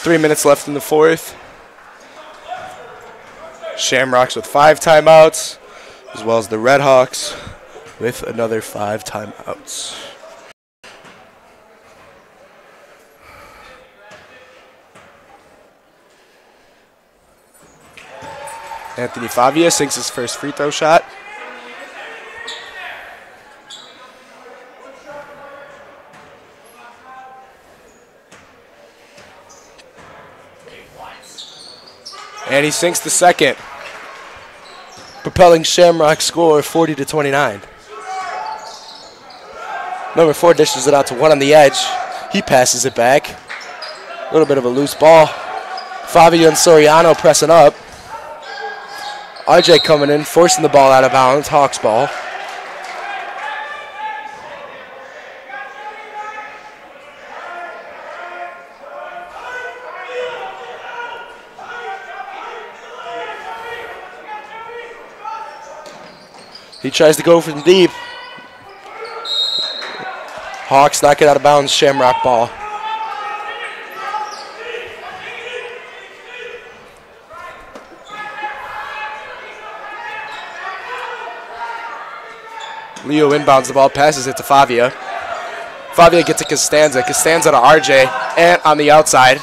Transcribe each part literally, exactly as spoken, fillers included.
Three minutes left in the fourth. Shamrocks with five timeouts, as well as the Redhawks with another five timeouts. Anthony Favia sinks his first free throw shot. And he sinks the second, propelling Shamrock score forty to twenty-nine. Number four dishes it out to one on the edge. He passes it back. A little bit of a loose ball. Favia and Soriano pressing up. R J coming in, forcing the ball out of bounds. Hawks ball. He tries to go from deep. Hawks knock it out of bounds. Shamrock ball. Leo inbounds the ball, passes it to Favia. Favia gets to Costanza. Costanza to R J. Ant on the outside.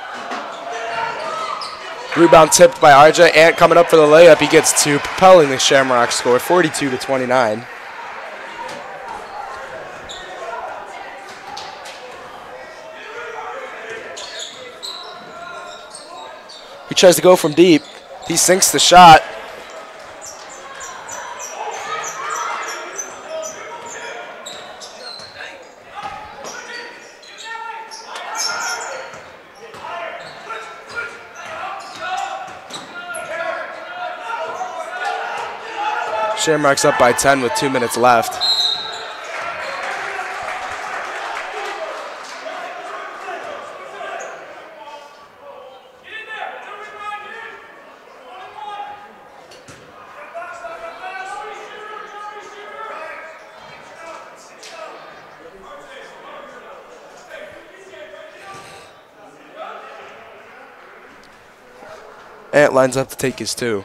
Rebound tipped by R J. Ant coming up for the layup. He gets two, propelling the Shamrock score forty-two to twenty-nine. He tries to go from deep. He sinks the shot. Shamrock's up by ten with two minutes left. Ant lines up to take his two.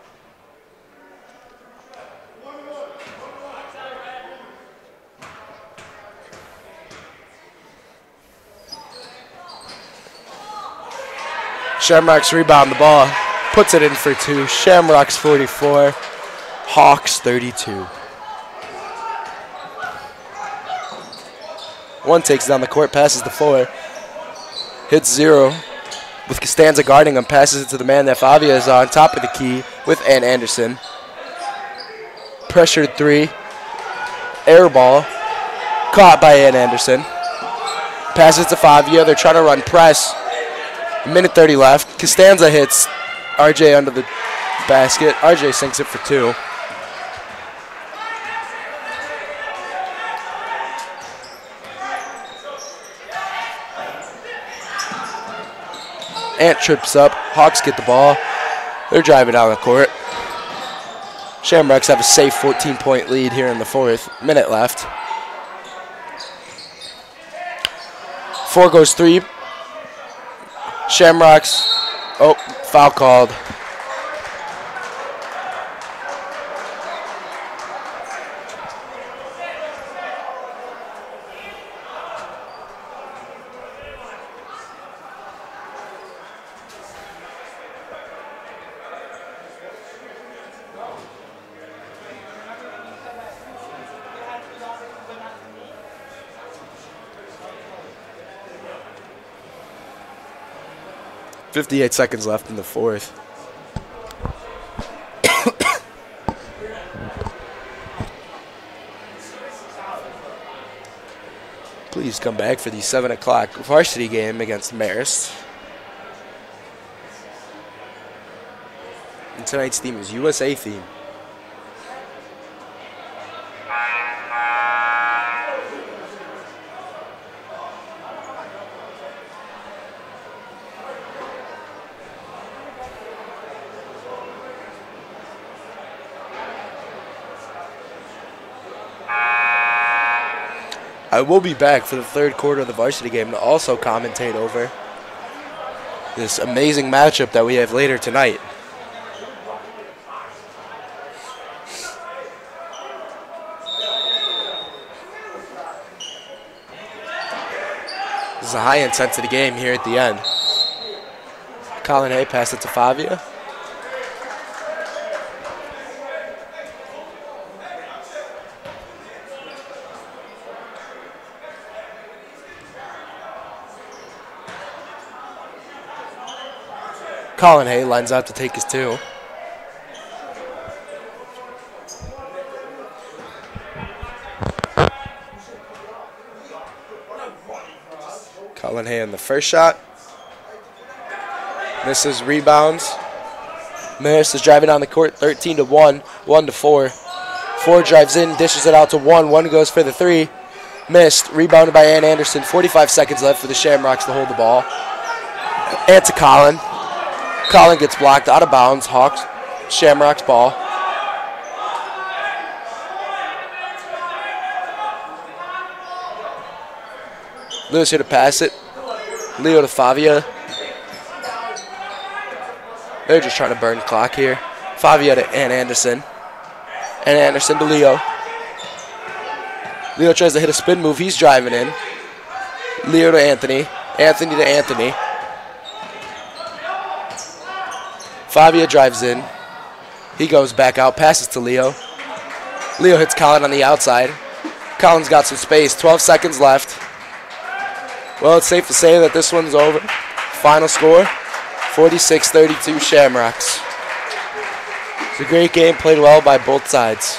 Shamrocks rebound the ball, puts it in for two. Shamrocks forty-four, Hawks thirty-two. One takes down the court, passes the four, hits zero. With Costanza guarding him, passes it to the man that Favia is on top of the key with Ant Anderson. Pressured three, air ball, caught by Ant Anderson. Passes to Favia, they're trying to run press. A minute thirty left. Costanza hits R J under the basket. R J sinks it for two. Ant trips up. Hawks get the ball. They're driving down the court. Shamrocks have a safe fourteen point lead here in the fourth. Minute left. Four goes three. Shamrocks, oh, foul called. fifty-eight seconds left in the fourth. Please come back for the seven o'clock varsity game against Marist. And tonight's theme is U S A theme. I will be back for the third quarter of the varsity game to also commentate over. this amazing matchup that we have later tonight. This is a high-intensity game here at the end. Colin Hay pass it to Favia. Colin Hay lines out to take his two. Colin Hay on the first shot. Misses, rebounds. Maris is driving down the court, thirteen to one, one to four. Four drives in, dishes it out to one. One goes for the three. Missed, rebounded by Ann Anderson. forty-five seconds left for the Shamrocks to hold the ball. And to Colin. Colin gets blocked out of bounds. Hawks, Shamrocks ball. Lewis here to pass it. Leo to Favia. They're just trying to burn the clock here. Favia to Ann Anderson. Ann Anderson to Leo. Leo tries to hit a spin move. He's driving in. Leo to Anthony. Anthony to Anthony. Favia drives in. He goes back out, passes to Leo. Leo hits Colin on the outside. Colin's got some space. twelve seconds left. Well, it's safe to say that this one's over. Final score, forty-six thirty-two Shamrocks. It's a great game, played well by both sides.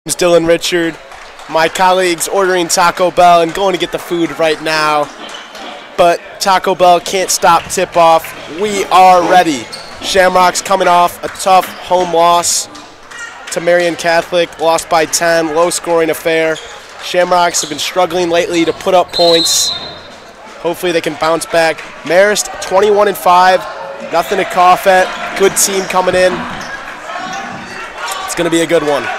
It's Dylan Richard. My colleagues ordering Taco Bell and going to get the food right now. But Taco Bell can't stop tip-off. We are ready. Shamrocks coming off a tough home loss to Marian Catholic. Lost by ten, low-scoring affair. Shamrocks have been struggling lately to put up points. Hopefully they can bounce back. Marist, twenty-one and five. Nothing to cough at. Good team coming in. It's going to be a good one.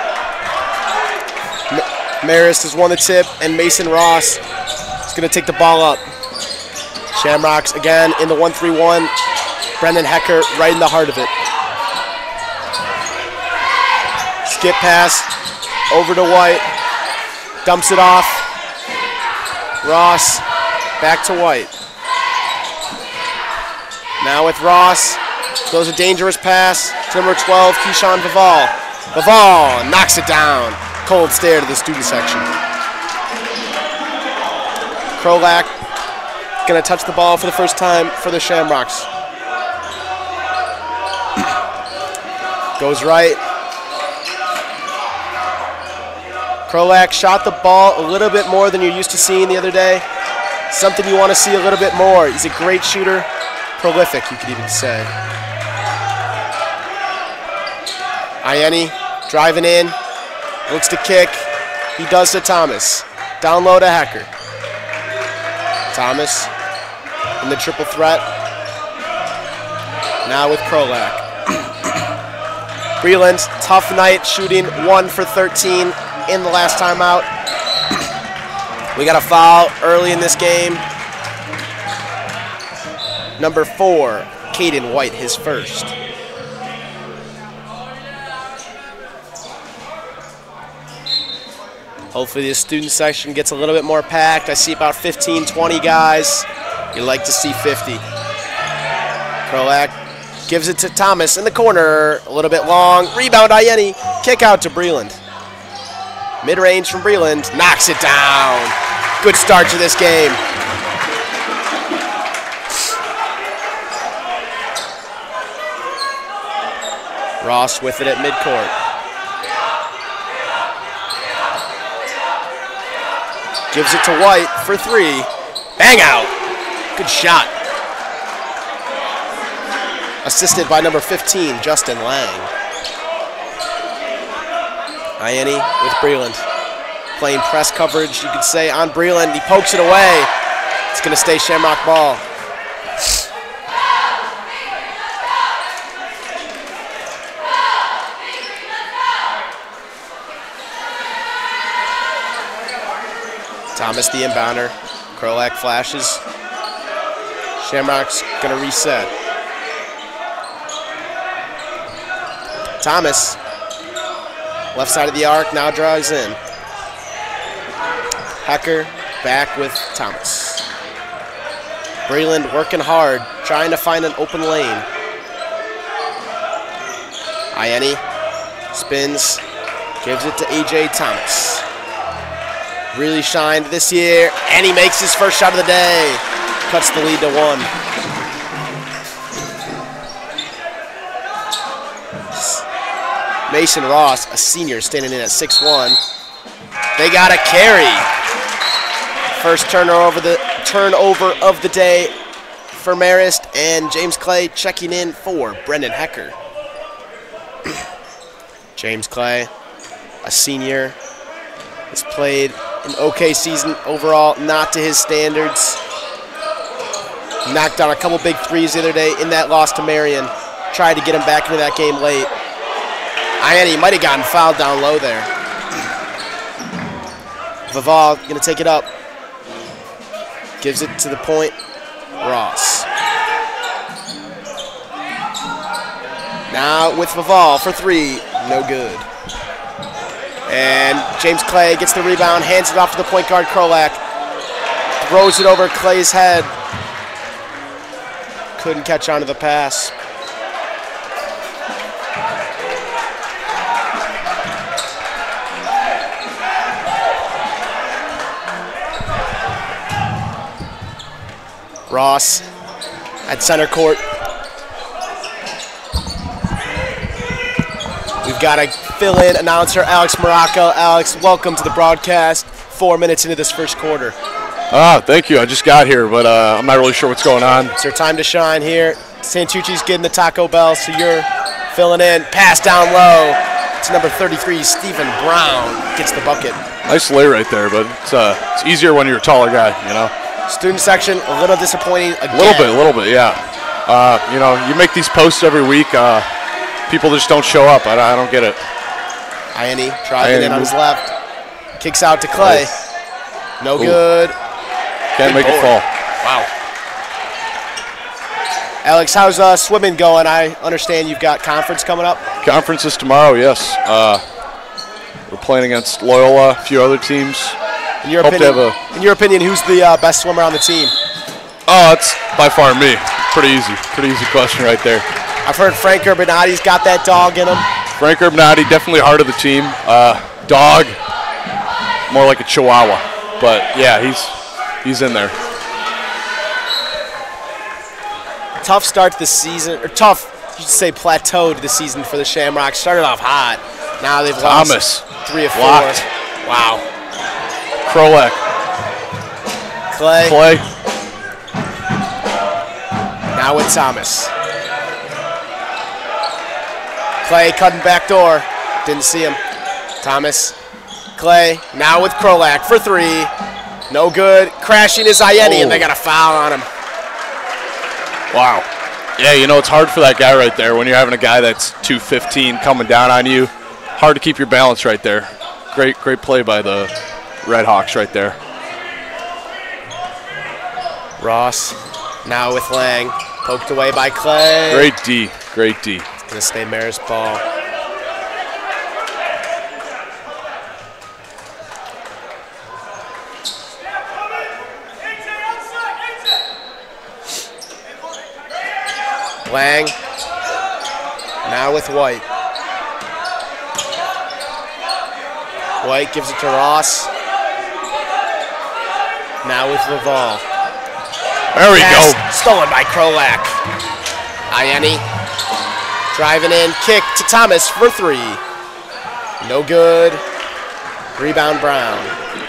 Marist has won the tip, and Mason Ross is going to take the ball up. Shamrocks again in the one three one. Brendan Hecker right in the heart of it. Skip pass over to White. Dumps it off. Ross back to White. Now with Ross. Throws a dangerous pass to number twelve, Keyshawn Vival. Vival knocks it down. Cold stare to the student section. Krolak gonna touch the ball for the first time for the Shamrocks. Goes right. Krolak shot the ball a little bit more than you're used to seeing the other day. Something you want to see a little bit more. He's a great shooter. Prolific, you could even say. Ianni driving in. Looks to kick. He does to Thomas. Down low to Hecker. Thomas in the triple threat. Now with Krolak. Breland, tough night shooting one for thirteen in the last time out. We got a foul early in this game. Number four, Caden White, his first. Hopefully this student section gets a little bit more packed. I see about fifteen, twenty guys. You like to see fifty. Krolak gives it to Thomas in the corner. A little bit long. Rebound, Ianni. Kick out to Breland. Mid-range from Breland. Knocks it down. Good start to this game. Ross with it at midcourt. Gives it to White for three. Bang out. Good shot. Assisted by number fifteen, Justin Lang. Ianni with Breland. Playing press coverage, you could say, on Breland. He pokes it away. It's going to stay Shamrock ball. Thomas the inbounder. Krolak flashes. Shamrock's going to reset. Thomas, left side of the arc, now drives in. Hecker back with Thomas. Breland working hard, trying to find an open lane. Ianni spins, gives it to A J Thomas. Really shined this year, and he makes his first shot of the day. Cuts the lead to one. Mason Ross, a senior, standing in at six one. They got a carry. First turnover, the turnover of the day for Marist, and James Clay checking in for Brendan Hecker. James Clay, a senior, has played an okay season overall, not to his standards. Knocked down a couple big threes the other day in that loss to Marion. Tried to get him back into that game late. Ianni might have gotten fouled down low there. Vival going to take it up. Gives it to the point. Ross. Now with Vival for three. No good. And James Clay gets the rebound, hands it off to the point guard, Krolak. Throws it over Clay's head. Couldn't catch on to the pass. Ross at center court. We've got a fill-in announcer Alex Morocco. Alex, welcome to the broadcast. Four minutes into this first quarter. Ah, thank you. I just got here, but uh, I'm not really sure what's going on. It's your time to shine here. Santucci's getting the Taco Bell, so you're filling in. Pass down low. It's number thirty-three, Stephen Brown, gets the bucket. Nice lay right there, but it's, uh, it's easier when you're a taller guy, you know? Student section, a little disappointing again. A little bit, a little bit, yeah. Uh, you know, you make these posts every week. Uh, people just don't show up. I, I don't get it. Ianni driving in on his left. Kicks out to Clay. No Ooh. good. Can't make it fall. Wow. Alex, how's uh, swimming going? I understand you've got conference coming up. Conference is tomorrow, yes. Uh, we're playing against Loyola, a few other teams. In your Hope opinion, to have a, in your opinion, who's the uh, best swimmer on the team? oh, it's by far me. Pretty easy. Pretty easy question right there. I've heard Frank Urbanati's got that dog in him. Frank Urbanati, definitely heart of the team. Uh, dog, more like a Chihuahua. But, yeah, he's he's in there. Tough start to the season, or tough, you should say plateaued the season for the Shamrocks. Started off hot. Now they've Thomas. lost three or four. Blocked. Wow. Krolak. Clay. Clay. Now with Thomas. Clay cutting back door. Didn't see him. Thomas. Clay. Now with Krolak for three. No good. Crashing is Ianni, oh. and they got a foul on him. Wow. Yeah, you know, it's hard for that guy right there when you're having a guy that's two fifteen coming down on you. Hard to keep your balance right there. Great, great play by the Red Hawks right there. Ross now with Lang. Poked away by Clay. Great D. Great D. It's going to stay Maris ball. Lang. Now with White. White gives it to Ross. Now with Laval. There we Pass go. stolen by Krolak. Ianni driving in. Kick to Thomas for three. No good. Rebound Brown.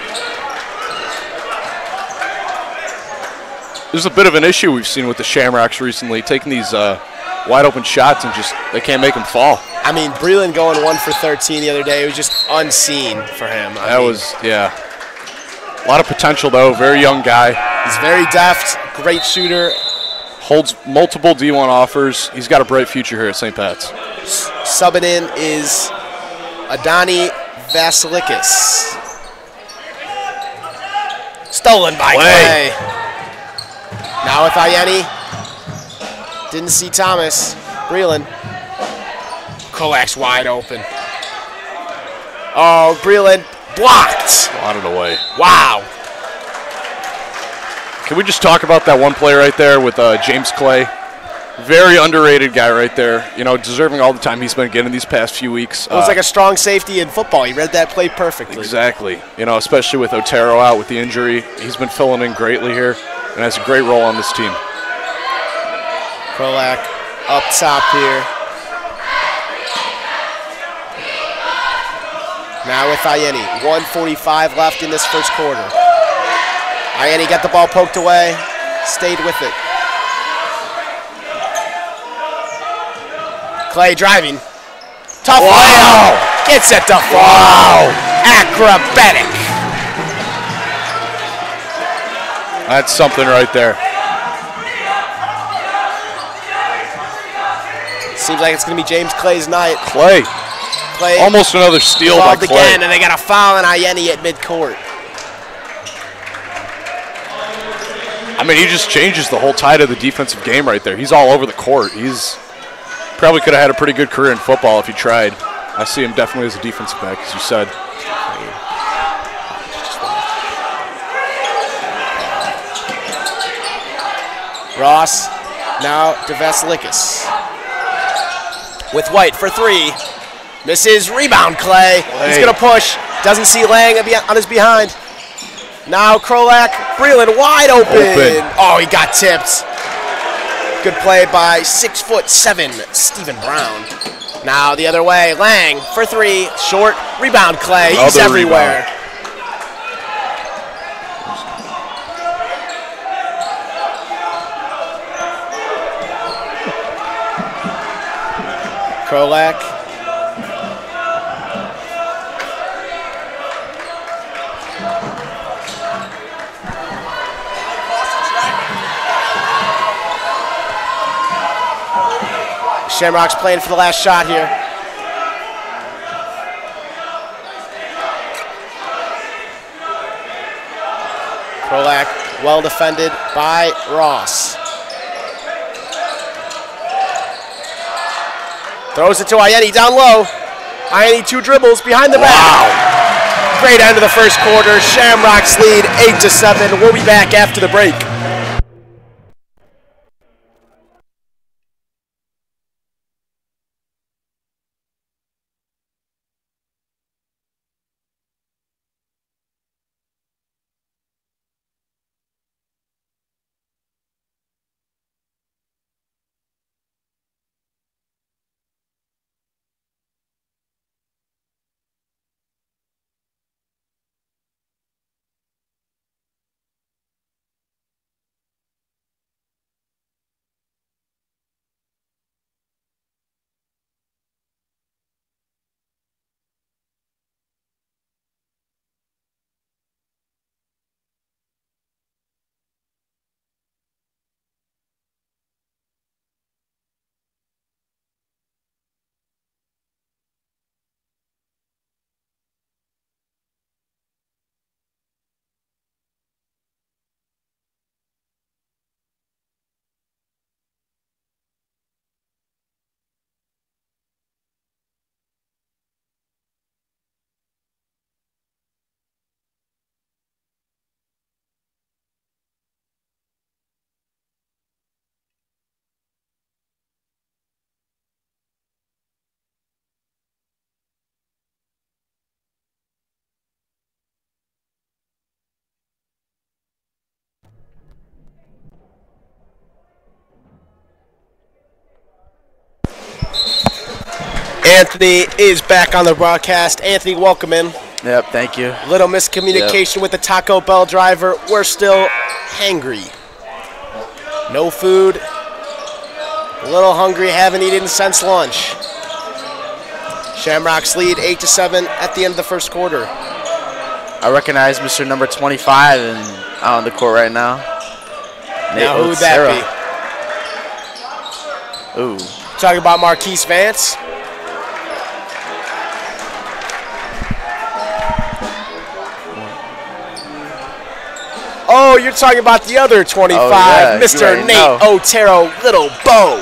There's a bit of an issue we've seen with the Shamrocks recently, taking these uh, wide open shots and just they can't make them fall. I mean, Breland going one for thirteen the other day. It was just unseen for him. I That mean, was, yeah. A lot of potential, though. Very young guy. He's very deft, great shooter. Holds multiple D one offers. He's got a bright future here at Saint Pat's. S- subbing in is Adani Vasilikis. Stolen by Clay. Clay. Now with Ianni. Didn't see Thomas. Breland. Kolak's wide open. Oh, Breland blocked. Swatted away. Wow. Can we just talk about that one play right there with uh, James Clay? Very underrated guy right there. You know, deserving all the time he's been getting these past few weeks. It was Uh, like a strong safety in football. He read that play perfectly. Exactly. You know, especially with Otero out with the injury. He's been filling in greatly here and has a great role on this team. Krolak up top here. Now with Ianni. one forty-five left in this first quarter. Ianni got the ball poked away. Stayed with it. Clay driving. Tough Wow. layup. Gets it to fall. Wow. Acrobatic. That's something right there. Seems like it's going to be James Clay's night. Clay. Clay Almost another steal by involved Clay. again, and they got a foul on Ianni at midcourt. I mean, he just changes the whole tide of the defensive game right there. He's all over the court. He's probably could have had a pretty good career in football if he tried. I see him definitely as a defensive back, as you said. Ross, now to Vasilikis. With White for three. Misses, rebound Clay. He's Clay. going to push. Doesn't see Lang on his behind. Now Krolak, Breland wide open. Open. Oh, he got tipped. Good play by six foot seven Stephen Brown. Now the other way, Lang for three, short, rebound Clay, he's Other everywhere. rebound. Krolak. Shamrocks playing for the last shot here. Krolak, well defended by Ross. Throws it to Ayeni down low. Ayeni two dribbles behind the back. Wow. Great end of the first quarter. Shamrocks lead eight to seven. We'll be back after the break. Anthony is back on the broadcast. Anthony, welcome in. Yep, thank you. Little miscommunication yep. with the Taco Bell driver. We're still hangry. No food. A little hungry, haven't eaten since lunch. Shamrocks lead eight to seven at the end of the first quarter. I recognize Mister Number twenty-five and out on the court right now. Now who would that be? Ooh. Talking about Marquise Vance. Oh, you're talking about the other twenty-five, oh, yeah, Mister Nate know. Otero, Little Bo.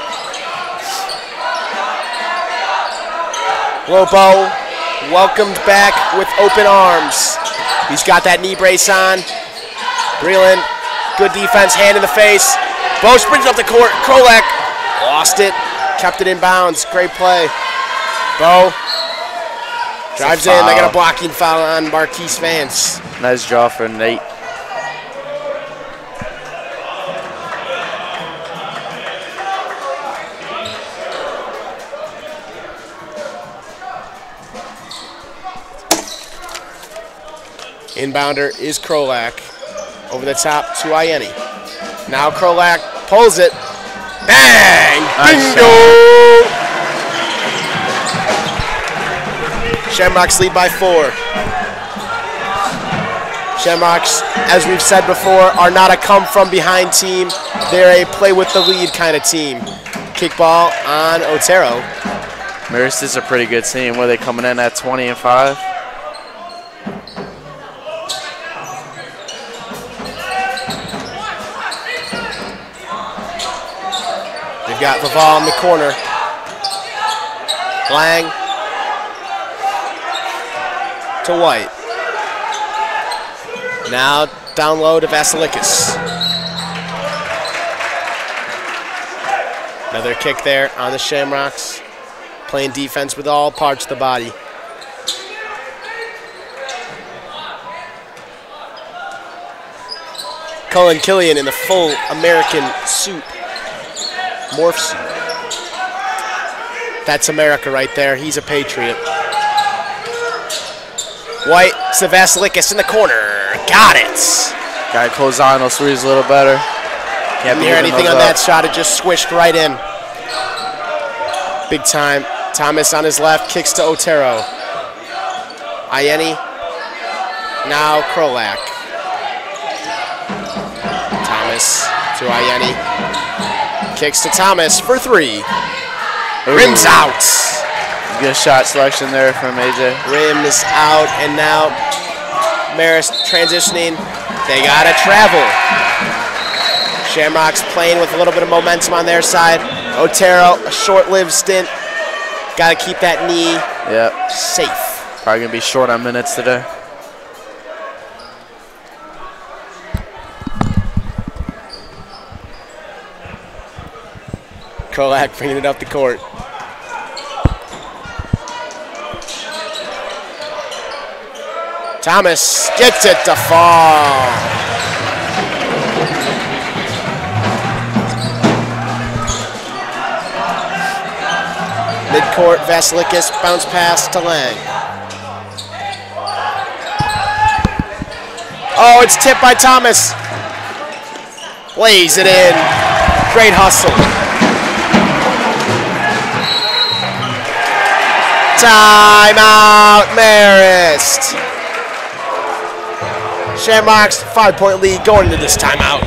Little Bo, welcomed back with open arms. He's got that knee brace on. Breland, good defense, hand in the face. Bo springs up the court. Krolak lost it, kept it in bounds. Great play. Bo drives in. They got a blocking foul on Marquise Vance. Nice draw for Nate. Inbounder is Krolak. Over the top to Ayeni. Now Krolak pulls it. Bang! Nice Bingo! Shot. Shamrocks lead by four. Shamrocks, as we've said before, are not a come-from-behind team. They're a play-with-the-lead kind of team. Kickball on Otero. Marist is a pretty good team. Were they coming in at twenty and five? Got Laval in the corner. Lang to White. Now down low to Vasilikis. Another kick there on the Shamrocks. Playing defense with all parts of the body. Cullen Killian in the full American suit. Morph suit. That's America right there. He's a patriot. White to Vasilikis in the corner. Got it. Got to close on those threes a little better. Can't hear anything on that shot. It just swished right in. Big time. Thomas on his left, kicks to Otero. Ianni. Now Krolak. Thomas to Ianni. Kicks to Thomas for three. Ooh. Rims out. Good shot selection there from A J. Rims out, and now Marist transitioning. They got to travel. Shamrocks playing with a little bit of momentum on their side. Otero, a short-lived stint. Got to keep that knee yep. safe. Probably going to be short on minutes today. Krolak bringing it up the court. Thomas gets it to fall. Midcourt, Vasilikis, bounce pass to Lang. Oh, it's tipped by Thomas. Lays it in. Great hustle. Timeout, Marist. Shamrocks, five-point lead going into this timeout.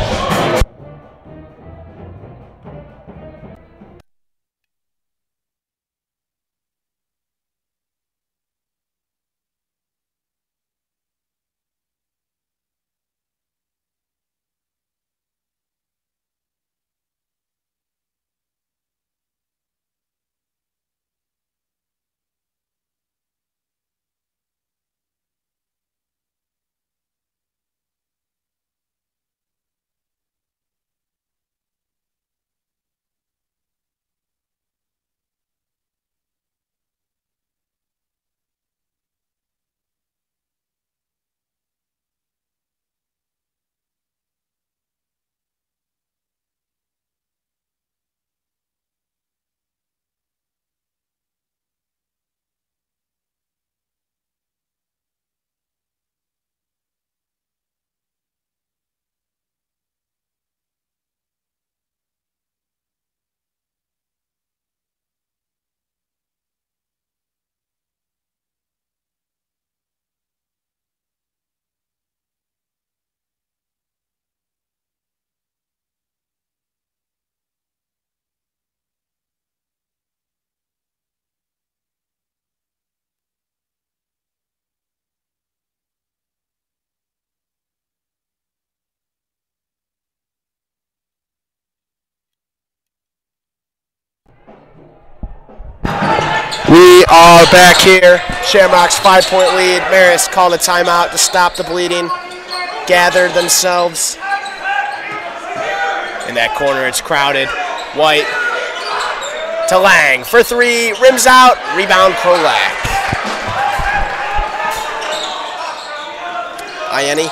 We are back here. Shamrocks five-point lead. Marist called a timeout to stop the bleeding. Gathered themselves. In that corner, it's crowded. White to Lang for three. Rims out. Rebound, Krolak. Ianni.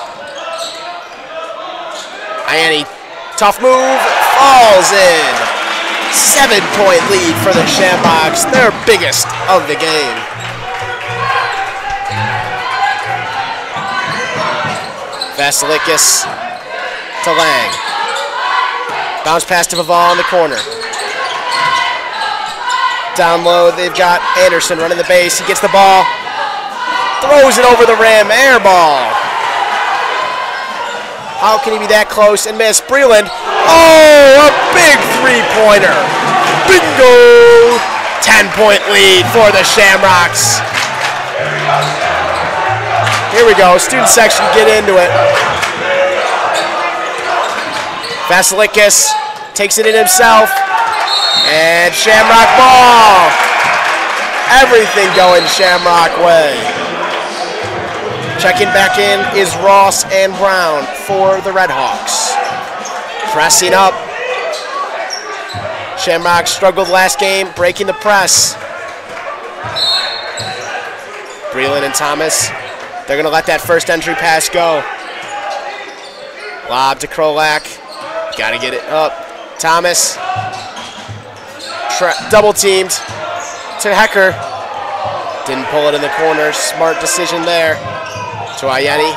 Ianni, tough move. Falls in. Seven-point lead for the Shamrocks, their biggest of the game. Vasilikis to Lang. Bounce pass to Vival in the corner. Down low, they've got Anderson running the base. He gets the ball, throws it over the rim, air ball. How can he be that close and miss? Breland. Oh, a big three-pointer. Bingo! ten-point lead for the Shamrocks. Here we go. Student section, get into it. Vasilikis takes it in himself. And Shamrock ball. Everything going Shamrock way. Checking back in is Ross and Brown for the Redhawks. Pressing up. Shamrock struggled last game, breaking the press. Breland and Thomas, they're going to let that first entry pass go. Lob to Krolak. Got to get it up. Thomas Tra double teamed to Hecker. Didn't pull it in the corner. Smart decision there to Ayeni.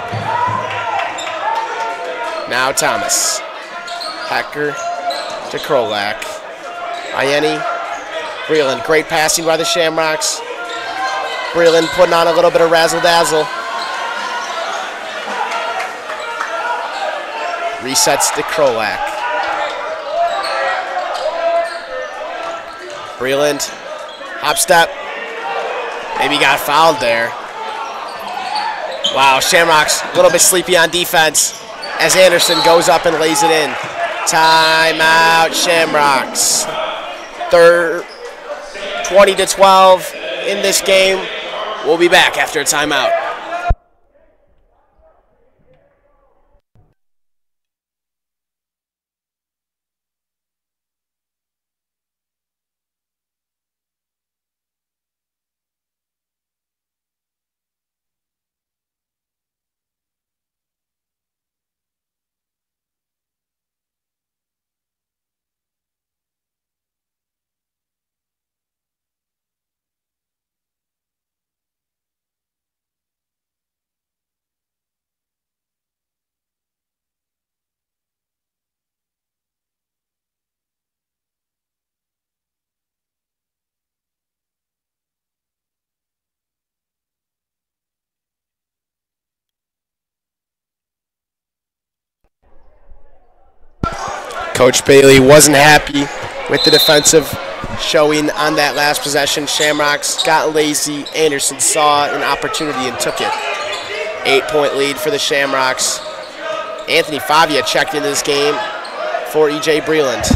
Now Thomas. Hecker to Krolak. Ayeni. Breland. Great passing by the Shamrocks. Breland putting on a little bit of razzle-dazzle. Resets to Krolak. Breland. Hop step. Maybe got fouled there. Wow, Shamrocks a little bit sleepy on defense as Anderson goes up and lays it in. Timeout, Shamrocks. Third, twenty to twelve in this game. We'll be back after a timeout. Coach Bailey wasn't happy with the defensive showing on that last possession. Shamrocks got lazy. Anderson saw an opportunity and took it. Eight-point lead for the Shamrocks. Anthony Favia checked into this game for E J Breland.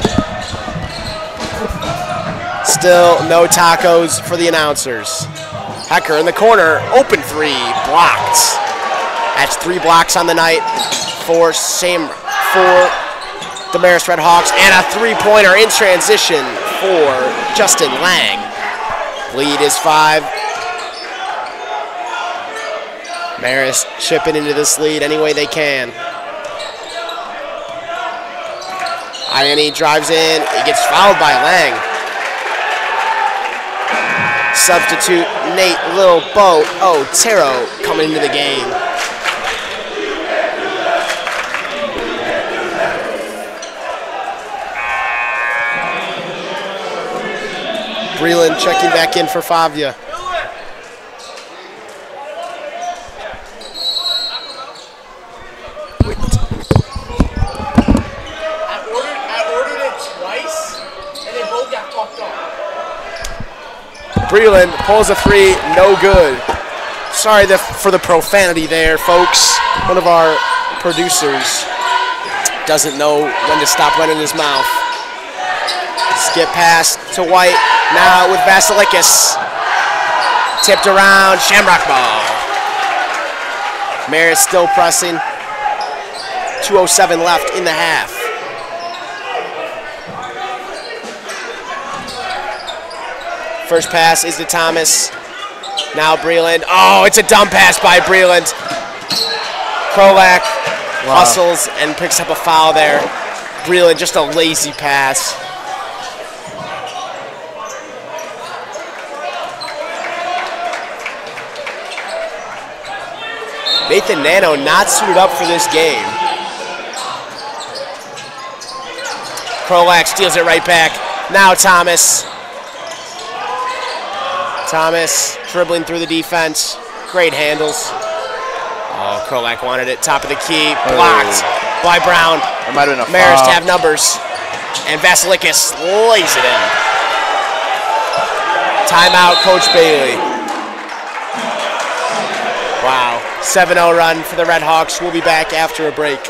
Still no tacos for the announcers. Hecker in the corner, open three, blocked. That's three blocks on the night for Sam for the Marist Red Hawks, and a three-pointer in transition for Justin Lang. Lead is five. Marist chipping into this lead any way they can. Ayeni drives in. He gets fouled by Lang. Substitute Nate Little Bo Otero coming into the game. Breland checking back in for Favia. I ordered, I ordered it twice, and they both got fucked up. Breland pulls a three, no good. Sorry the, for the profanity there, folks. One of our producers doesn't know when to stop running his mouth. Skip pass to White. Now with Vasilikis. Tipped around, Shamrock ball. Marist still pressing. two oh seven left in the half. First pass is to Thomas. Now Breland. Oh, it's a dumb pass by Breland. Krolak wow. hustles and picks up a foul there. Breland, just a lazy pass. Nathan Nano not suited up for this game. Krolak steals it right back. Now Thomas. Thomas dribbling through the defense. Great handles. Oh, Krolak wanted it. Top of the key. Blocked oh. by Brown. There might have been a Marist foul. have numbers. And Vasilikis lays it in. Timeout, Coach Bailey. Wow. seven oh run for the Red Hawks. We'll be back after a break.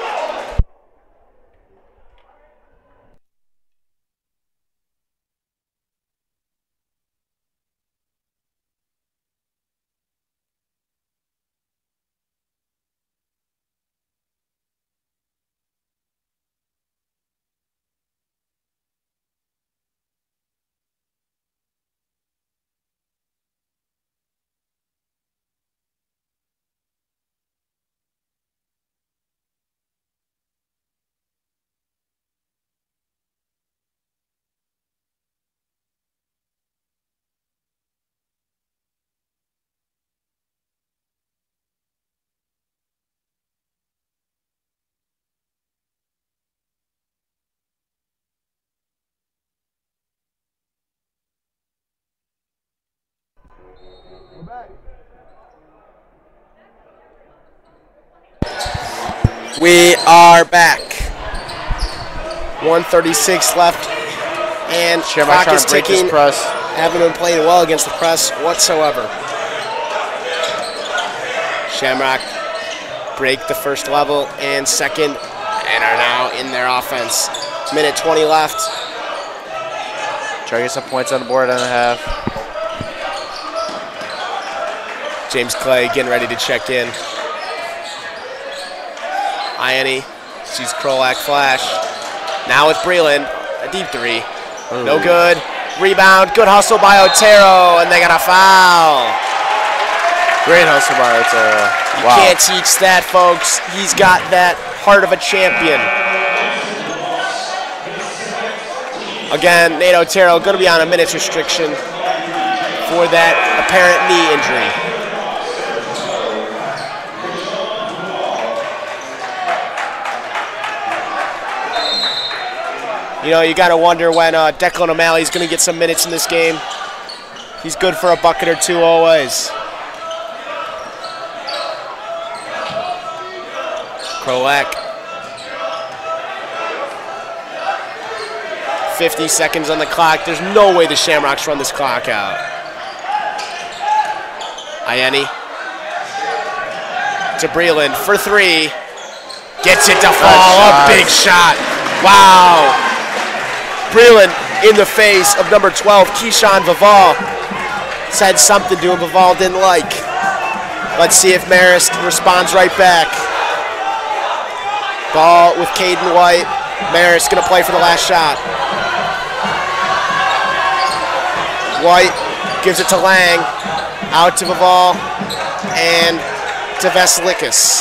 We are back. one thirty-six left, and Shamrock clock trying is to break this ticking. press. Haven't been playing well against the press whatsoever. Shamrock break the first level and second, and are now in their offense. Minute twenty left. Try to get some points on the board and a half. James Clay getting ready to check in. Ianni sees Krolak flash. Now with Breland, a deep three. Ooh. No good. Rebound, good hustle by Otero, and they got a foul. Great hustle by Otero. You Wow. can't teach that, folks. He's got that heart of a champion. Again, Nate Otero going to be on a minutes restriction for that apparent knee injury. You know, you got to wonder when uh, Declan O'Malley's going to get some minutes in this game. He's good for a bucket or two always. Krolak. fifty seconds on the clock. There's no way the Shamrocks run this clock out. Ianni. To Breland for three. Gets it to fall. A big shot. Wow. Breland in the face of number twelve, Keyshawn Vival. Said something to him Vival didn't like. Let's see if Marist responds right back. Ball with Caden White. Marist gonna play for the last shot. White gives it to Lang. Out to Vival and to Veslikas.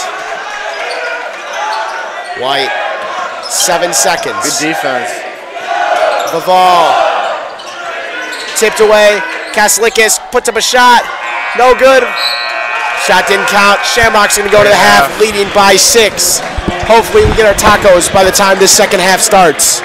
White, seven seconds. Good defense. Vival tipped away. Kaslikas puts up a shot. No good. Shot didn't count. Shamrock's going to go to the half, leading by six. Hopefully we get our tacos by the time this second half starts.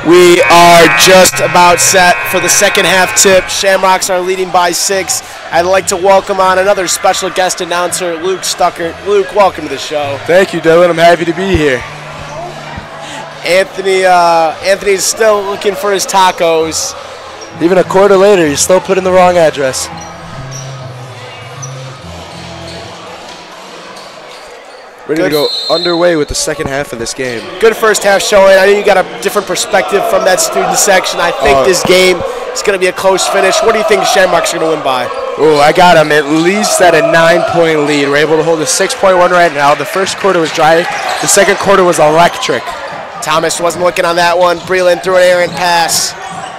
We are just about set for the second half tip. Shamrocks are leading by six. I'd like to welcome on another special guest announcer, Luke Stuckert. Luke, welcome to the show. Thank you, Dylan. I'm happy to be here. Anthony, uh, Anthony's still looking for his tacos. Even a quarter later, you're still putting the wrong address. We're going to go underway with the second half of this game. Good first half showing. I know you got a different perspective from that student section. I think Uh, this game is going to be a close finish. What do you think Shamrocks are going to win by? Oh, I got them at least at a nine-point lead. We're able to hold a six point one right now. The first quarter was dry. The second quarter was electric. Thomas wasn't looking on that one. Breland threw an errant pass.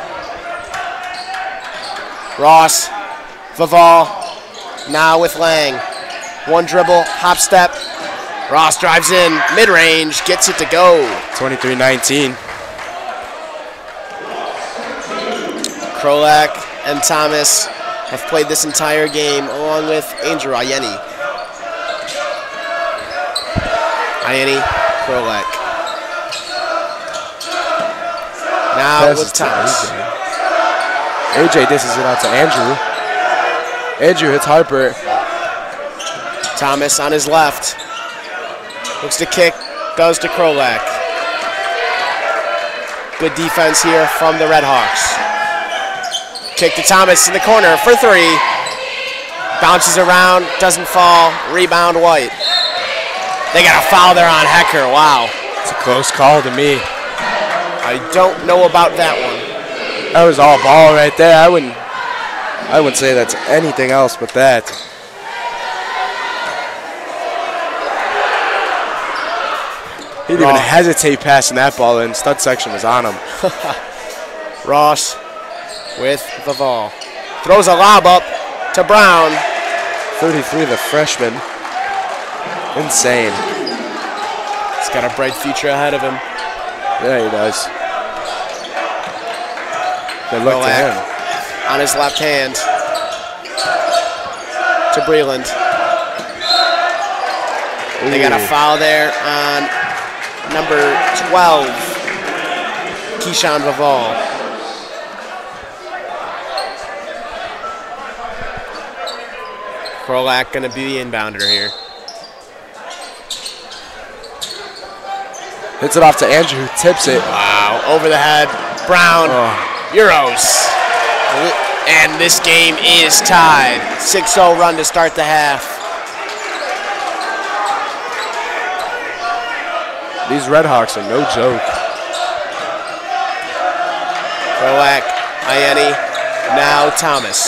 Ross, Vaval, now with Lang. One dribble, hop step. Ross drives in, mid-range, gets it to go. twenty-three nineteen. Krolak and Thomas have played this entire game along with Andrew Ayeni. Ayeni, Krolak. Now Passes with to Thomas. A J dishes it out to Andrew. Andrew hits Harper. Thomas on his left. Looks to kick, goes to Krolak. Good defense here from the Redhawks. Kick to Thomas in the corner for three. Bounces around, doesn't fall. Rebound White. They got a foul there on Hecker. Wow. It's a close call to me. I don't know about that one. That was all ball right there. I wouldn't I wouldn't say that's anything else but that. He didn't even Ross. hesitate passing that ball in. Stud section was on him. Ross with Vaval. Throws a lob up to Brown. thirty-three, the freshman. Insane. He's got a bright future ahead of him. Yeah, he does. Good luck to Krolak him. on his left hand to Breland. They got a Ooh. foul there on number twelve, Keyshawn Vaval. Krolak going to be the inbounder here. Hits it off to Andrew, who tips it. Wow, over the head. Brown, Oh. Euros. And this game is tied. six oh run to start the half. These Redhawks are no joke. Krolak, Ayeni, now Thomas.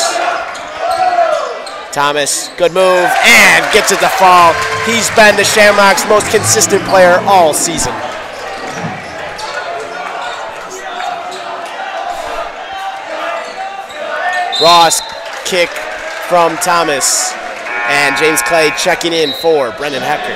Thomas, good move, and gets it to fall. He's been the Shamrocks' most consistent player all season. Ross, kick from Thomas. And James Clay checking in for Brendan Hecker.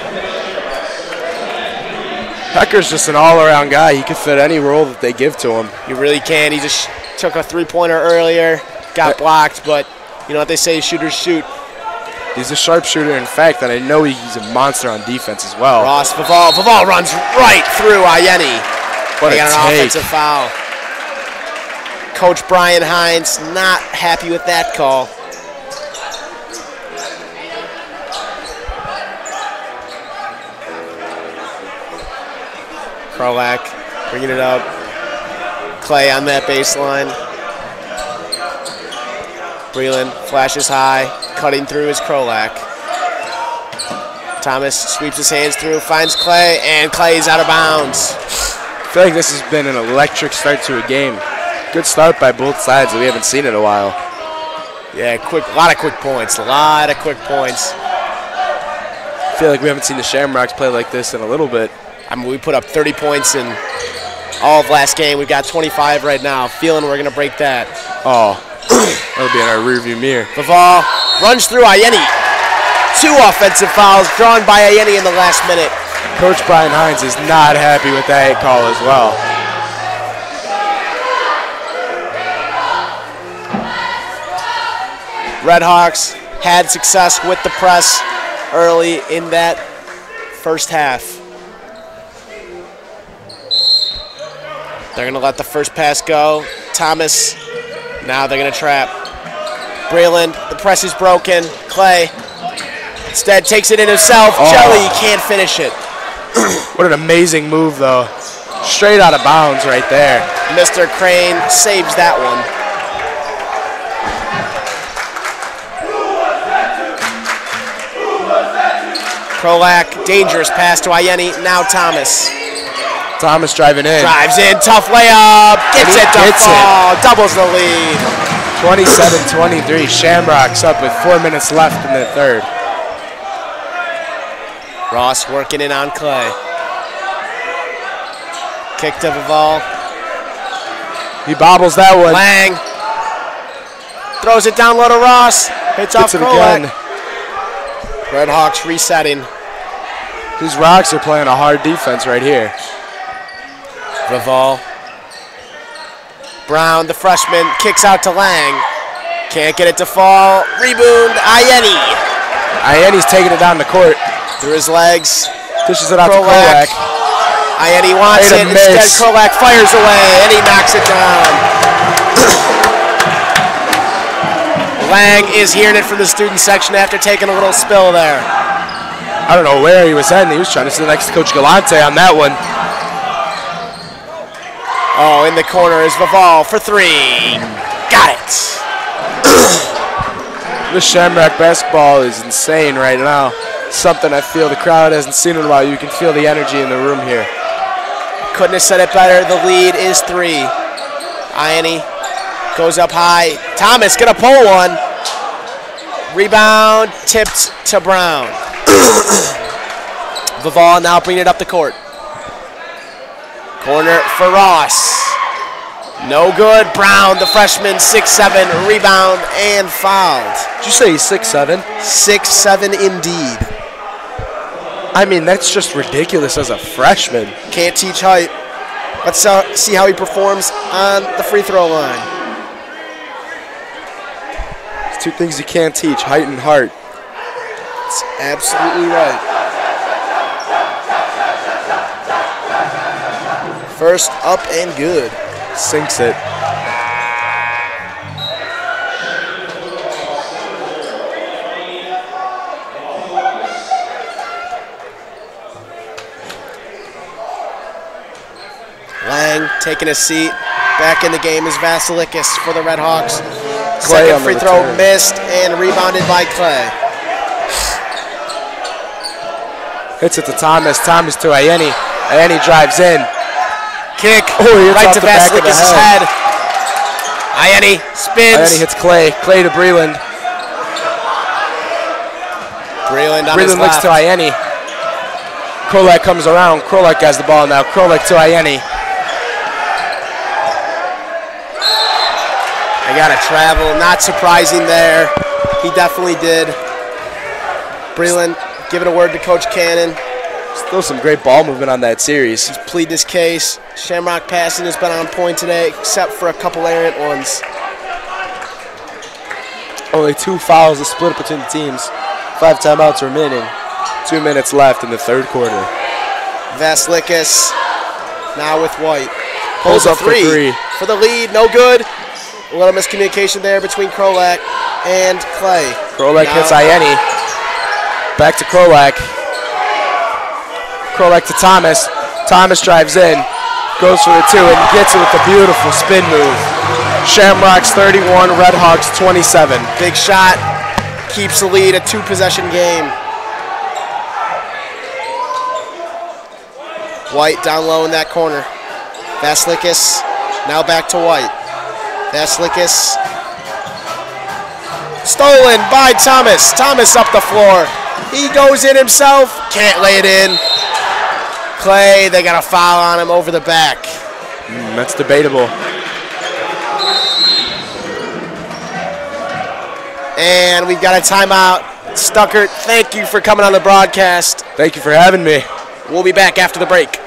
Hecker's just an all-around guy. He could fit any role that they give to him. You really can. He just took a three-pointer earlier, got blocked, but you know what they say, shooters shoot. He's a sharpshooter, in fact, and I know he's a monster on defense as well. Ross, Vaval, Vaval runs right through Ayeni. What They a got an take. offensive foul. Coach Brian Hines not happy with that call. Krolak bringing it up. Clay on that baseline. Breland flashes high, cutting through is Krolak. Thomas sweeps his hands through, finds Clay, and Clay's out of bounds. I feel like this has been an electric start to a game. Good start by both sides that we haven't seen in a while. Yeah, quick, a lot of quick points, a lot of quick points. I feel like we haven't seen the Shamrocks play like this in a little bit. I mean, we put up thirty points in all of last game. We've got twenty-five right now. Feeling we're going to break that. Oh, that'll be in our rearview mirror. Vaval runs through Ayeni. Two offensive fouls drawn by Ayeni in the last minute. Coach Brian Hines is not happy with that call as well. Redhawks had success with the press early in that first half. They're going to let the first pass go. Thomas, now they're going to trap. Breland, the press is broken. Clay instead takes it in himself. Oh. Jelly can't finish it. What an amazing move, though. Straight out of bounds right there. Mister Crane saves that one. Krolak, dangerous pass to Ayeni. Now Thomas. Thomas driving in. Drives in, tough layup. Gets And he it to gets fall. Doubles the lead. twenty-seven twenty-three. Shamrocks up with four minutes left in the third. Ross working in on Clay. Kick to Vival. He bobbles that one. Lang throws it down low to Ross. Hits off Hits it Krolak. again. Red Hawks resetting. These Rocks are playing a hard defense right here. Vival. Brown, the freshman, kicks out to Lang. Can't get it to fall. Rebound, Ayeni. Ayeni's taking it down the court. Through his legs. Dishes it out Krolak. to Krolak. Ayeni wants Made it. a Instead, miss. Krolak fires away, and he knocks it down. Lang is hearing it from the student section after taking a little spill there. I don't know where he was heading. He was trying to sit next to Coach Galante on that one. Oh, in the corner is Vival for three. Got it. This Shamrock basketball is insane right now. Something I feel the crowd hasn't seen in a while. You can feel the energy in the room here. Couldn't have said it better. The lead is three. Ayeni goes up high. Thomas gonna pull one. Rebound tipped to Brown. Vival now bringing it up the court. Corner for Ross. No good. Brown, the freshman, six seven, rebound and fouled. Did you say he's six seven? six seven indeed. I mean, that's just ridiculous as a freshman. Can't teach height. Let's uh, see how he performs on the free throw line. It's two things you can't teach, height and heart. That's absolutely right. First up and good. Sinks it. Lang taking a seat. Back in the game is Vasilikis for the Red Hawks. Clay Second on the free throw return. missed and rebounded by Clay. Hits it to Thomas. Thomas to Ayeni. Ayeni drives in. Kick Oh, he hits right off to the back of the Vasilikis' head. head. Ayeni spins. Ayeni hits Clay. Clay to Breland. Breland on his Breland looks left. to Ayeni. Krolak comes around. Krolak has the ball now. Krolak to Ayeni. I got to travel. Not surprising there. He definitely did. Breland giving a word to Coach Cannon. Still some great ball movement on that series. He's pleaded his case. Shamrock passing has been on point today, except for a couple errant ones. Only two fouls to split between the teams. Five timeouts remaining. Two minutes left in the third quarter. Vasilikis now with White. Pulls Pulls a up for three. three. For the lead, no good. A little miscommunication there between Krolak and Clay. Krolak Now- hits Ayeni. Back to Krolak. Krolak to Thomas. Thomas drives in. Goes for the two and gets it with a beautiful spin move. Shamrocks thirty-one, Red Hawks twenty-seven. Big shot. Keeps the lead, a two-possession game. White down low in that corner. Vasilikis now back to White. Vasilikis stolen by Thomas. Thomas up the floor. He goes in himself. Can't lay it in. Clay, they got a foul on him over the back. Mm, that's debatable. And we've got a timeout. Stuckert, thank you for coming on the broadcast. Thank you for having me. We'll be back after the break.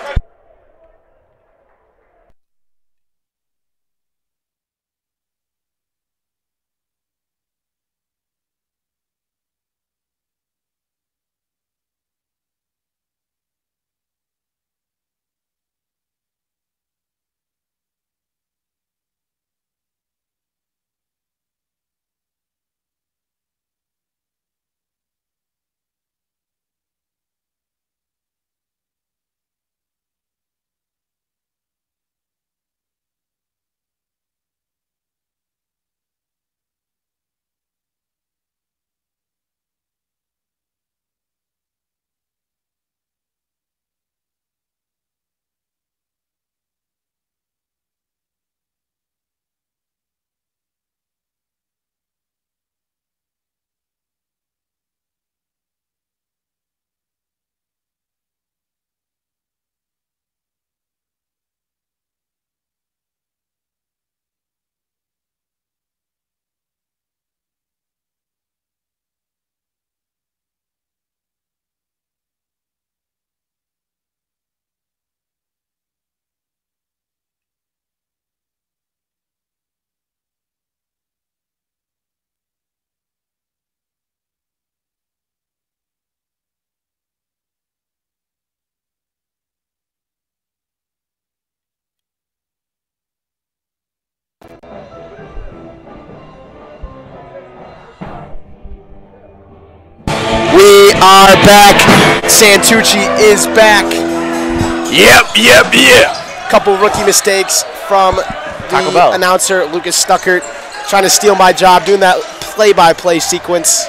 We are back. Santucci is back. Yep, yep, yep. Couple rookie mistakes from Taco the Bell. announcer, Lucas Stuckert, trying to steal my job, doing that play-by-play sequence.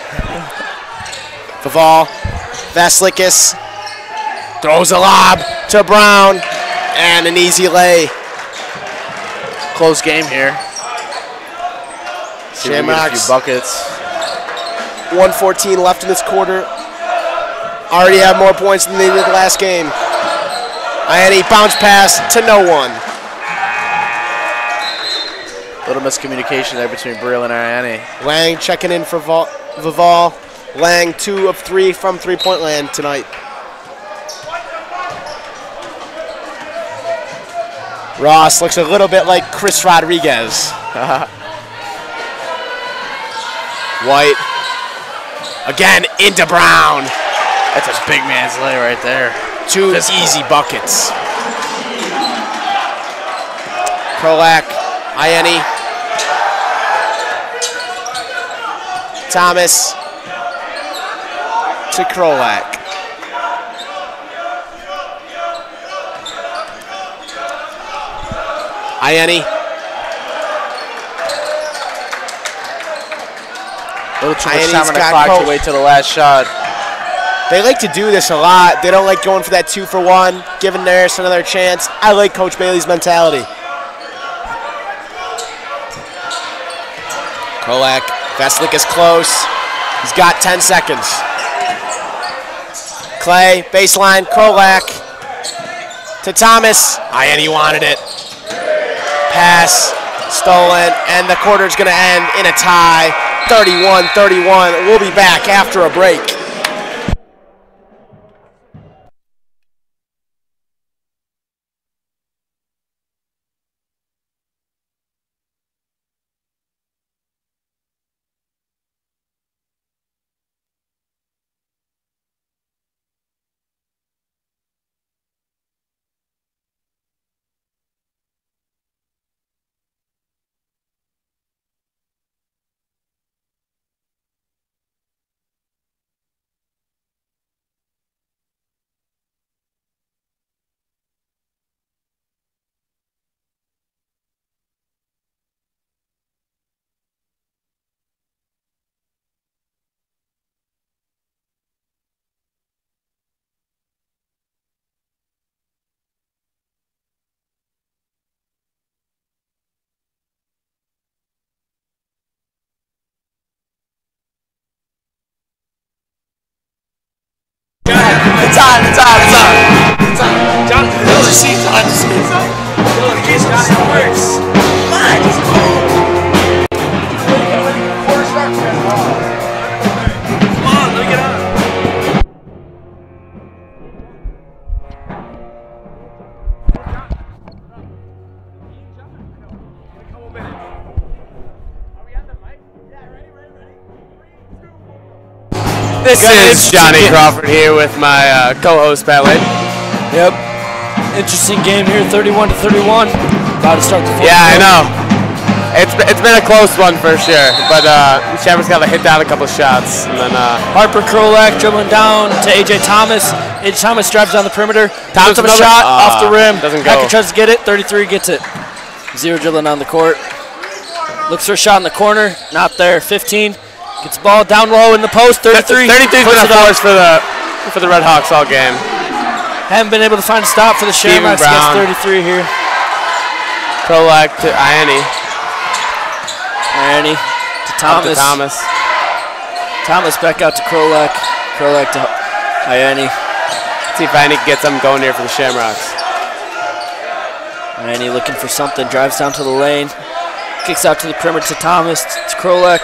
Faval, Vasilikas throws a lob to Brown, and an easy lay. Close game here. See if we get a Shamrocks. few buckets. one fourteen left in this quarter. Already have more points than they did last game. Ianni bounce pass to no one. Little miscommunication there between Brill and Ianni. Lang checking in for Vol- Vival. Lang two of three from three-point land tonight. Ross looks a little bit like Chris Rodriguez. White. Again, into Brown. That's a big man's lay right there. Two Physical. easy buckets. Krolak, Ianni. Thomas to Krolak. Ianni. Little too much Ianni's time on the got clock Cro- to wait till the last shot. They like to do this a lot. They don't like going for that two for one, giving theirs another chance. I like Coach Bailey's mentality. Krolak, Veslik is close. He's got ten seconds. Clay, baseline, Krolak to Thomas. Ianni wanted it. Pass, stolen, and the quarter's going to end in a tie. thirty-one thirty-one. We'll be back after a break. It's on, it's on, it's on. It's on. John, those are seats. I just see some. He's got it worse. Come on, just move. Come on, let me get on. This is Johnny Crawford here with my uh, co-host Pat Wade. Yep. Interesting game here, thirty-one to thirty-one. About to start the fourth. Yeah, I quarter. know. It's it's been a close one for sure, but uh, Shamrock's got to hit down a couple shots, and then uh, Harper Krolak dribbling down to A J Thomas. A J Thomas drives down the perimeter. Thomas with a another- shot uh, off the rim. doesn't Hackett go. tries to get it. thirty-three gets it. Zero dribbling on the court. Looks for a shot in the corner. Not there. fifteen. Gets the ball down low in the post. thirty-three. thirty-three's puts been a it up. force for the for the Red Hawks all game. Haven't been able to find a stop for the Steven Shamrocks. Brown. Gets thirty-three here. Krolak to Ianni. Ianni to Up Thomas. to Thomas. Thomas back out to Krolak. Krolak to Ianni. See if Ianni can get something going here for the Shamrocks. Ianni looking for something. Drives down to the lane. Kicks out to the perimeter to Thomas. To Krolak.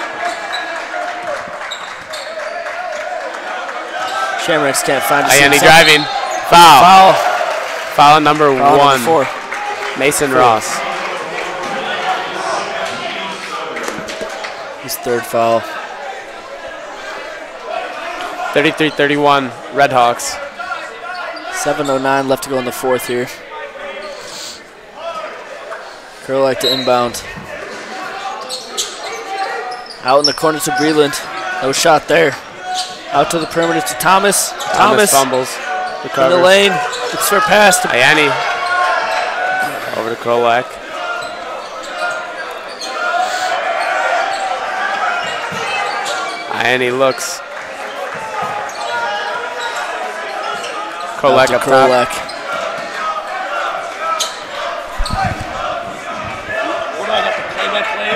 Shamrocks can't find a Ianni seat. driving. Foul. Foul. Foul number Foul one. number four. Mason Ross. His third foul. thirty-three thirty-one Red Hawks. seven oh nine left to go in the fourth here. Krolak to inbound. Out in the corner to Breland. No shot there. Out to the perimeter to Thomas. Thomas Thomas, fumbles. in the Recovers. lane. Looks for a pass to Ayani. Over to Krolak. Ayani looks. Krolak out to up top. Krolak. What do I got to play by play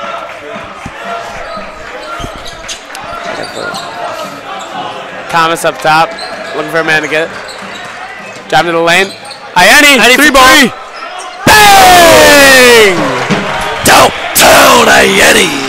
Thomas up top. Looking for a man to get it. Driving to the lane. Ayani, Ayani three for ball. three. Bang! Downtown Ayani.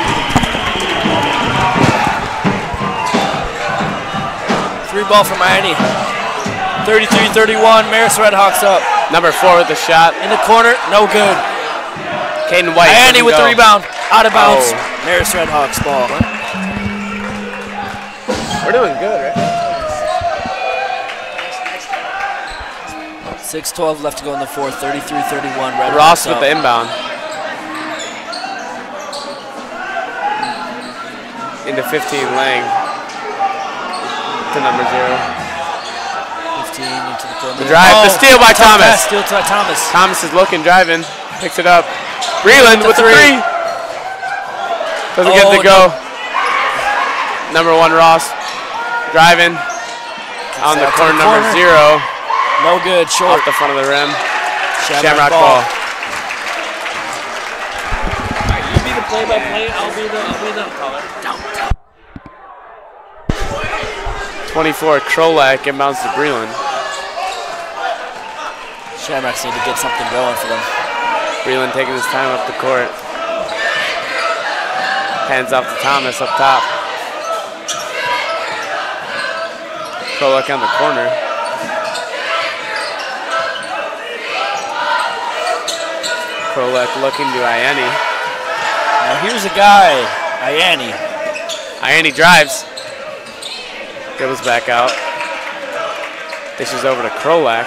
Three ball from Ayani. thirty-three thirty-one. Marist Redhawks up. Number four with the shot. In the corner, no good. Caden White. Ayani doesn't with go. the rebound. Out of bounds. Oh. Marist Redhawks ball. We're doing good, right? six twelve left to go in the fourth. thirty-three thirty-one. Redhawks Ross with up. the inbound. Into fifteen, Lang. To number zero. fifteen into the corner. The drive, the steal by tough Thomas. pass, Steal to Thomas. Thomas is looking, driving, picks it up. Breland The with the three. three. Doesn't get Oh, it to go. Number one, Ross. Driving. On the out to corner, the number corner. zero. No good. Short. Off the front of the rim. Shamrock, Shamrock ball. ball. You be the play-by-play. I'll be the. I'll be the caller. twenty-four, Krolak inbounds to Breland. Shamrocks need to get something going for them. Breland taking his time up the court. Hands off to Thomas up top. Krolak on the corner. Krolak looking to Ayani. Now here's a guy, Ayani. Ayani drives. Goes back out. Dishes over to Krolak.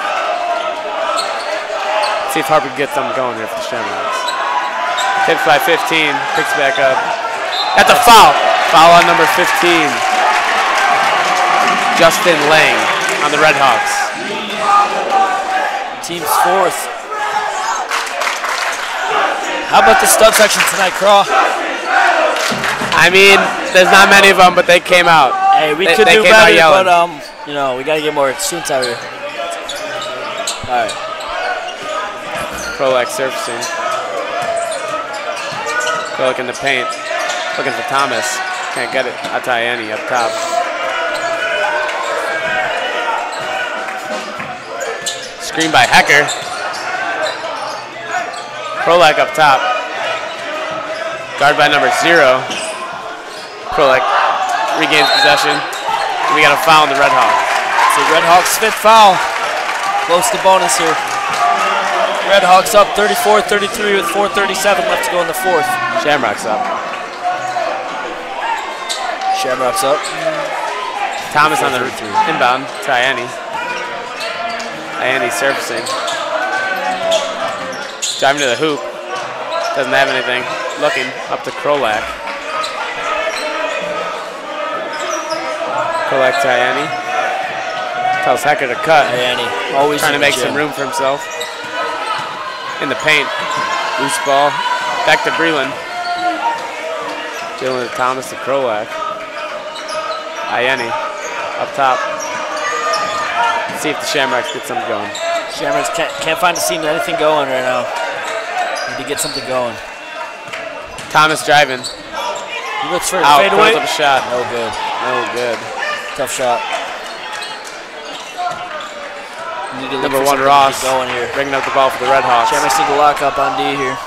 See if Harper can get something going here for the Shamrocks. Tips by fifteen. Picks back up. That's a foul. Foul on number fifteen. Justin Lang on the Redhawks. Team's fourth. How about the stud section tonight, Craw? I mean, there's not many of them, but they came out. Hey, we They- could they do came out better, yelling. but um, you know, we gotta get more students out here. All right. Krolak surfacing. Krolak in the paint. Looking for Thomas. Can't get it. Atayani up top. Screen by Hecker. Krolak up top. Guard by number zero. Krolak regains possession. We got a foul on the Redhawks. So Redhawks fifth foul. Close to bonus here. Redhawks up thirty-four thirty-three with four thirty-seven left to go in the fourth. Shamrocks up. Shamrocks up. Thomas on the inbound to Ayani. Ayani surfacing. Driving to the hoop. Doesn't have anything. Looking up to Krolak. Krolak to Ayani. Tells Hecker to cut. Ayani always Trying to in the make some gym. room for himself. In the paint. Loose ball. Back to Breland. Dealing with Thomas to Krolak. Ayani up top. Let's see if the Shamrocks get something going. Shamrocks can't, can't find a scene anything going right now. Need to get something going. Thomas driving. He looks for a Out. fadeaway. Throws up a shot. No good. No good. Tough shot. Need to look Number for one, something to Ross. get going here. Bringing up the ball for the Redhawks. Shamrocks need to lock up on D here.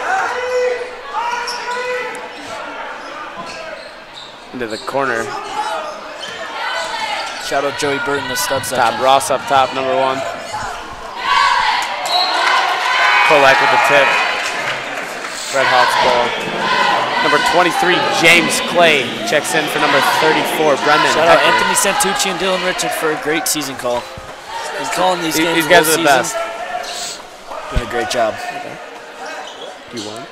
Into the corner. Shout out Joey Burton, the stud section. Top. Ross up top, number one. Kolak with the tip. Redhawks ball. Number twenty-three, James Clay, checks in for number thirty-four, Brendan Shout out Hecker. Anthony Santucci and Dylan Richard for a great season call. He's calling these These- games These guys both are the seasons. best. Doing a great job. You won.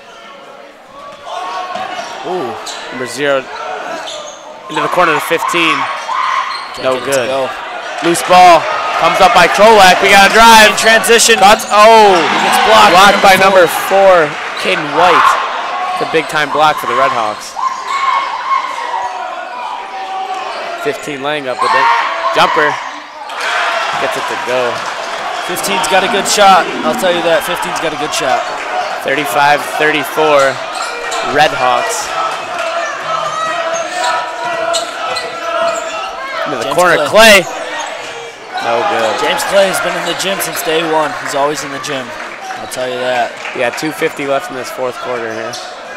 Ooh, number zero into the corner to fifteen. Can't No get it to good. go. Loose ball comes up by Krolak. We got to drive. In transition. Cuts. Oh, It's blocked. blocked by number four, Caden White. It's a big time block for the Red Hawks. fifteen laying up with it. Jumper. Gets it to go. fifteen's got a good shot. I'll tell you that. fifteen's got a good shot. thirty-five thirty-four. Red Hawks. Into the James corner, Clay. Clay. No good. James Clay has been in the gym since day one. He's always in the gym. I'll tell you that. We got two fifty left in this fourth quarter here.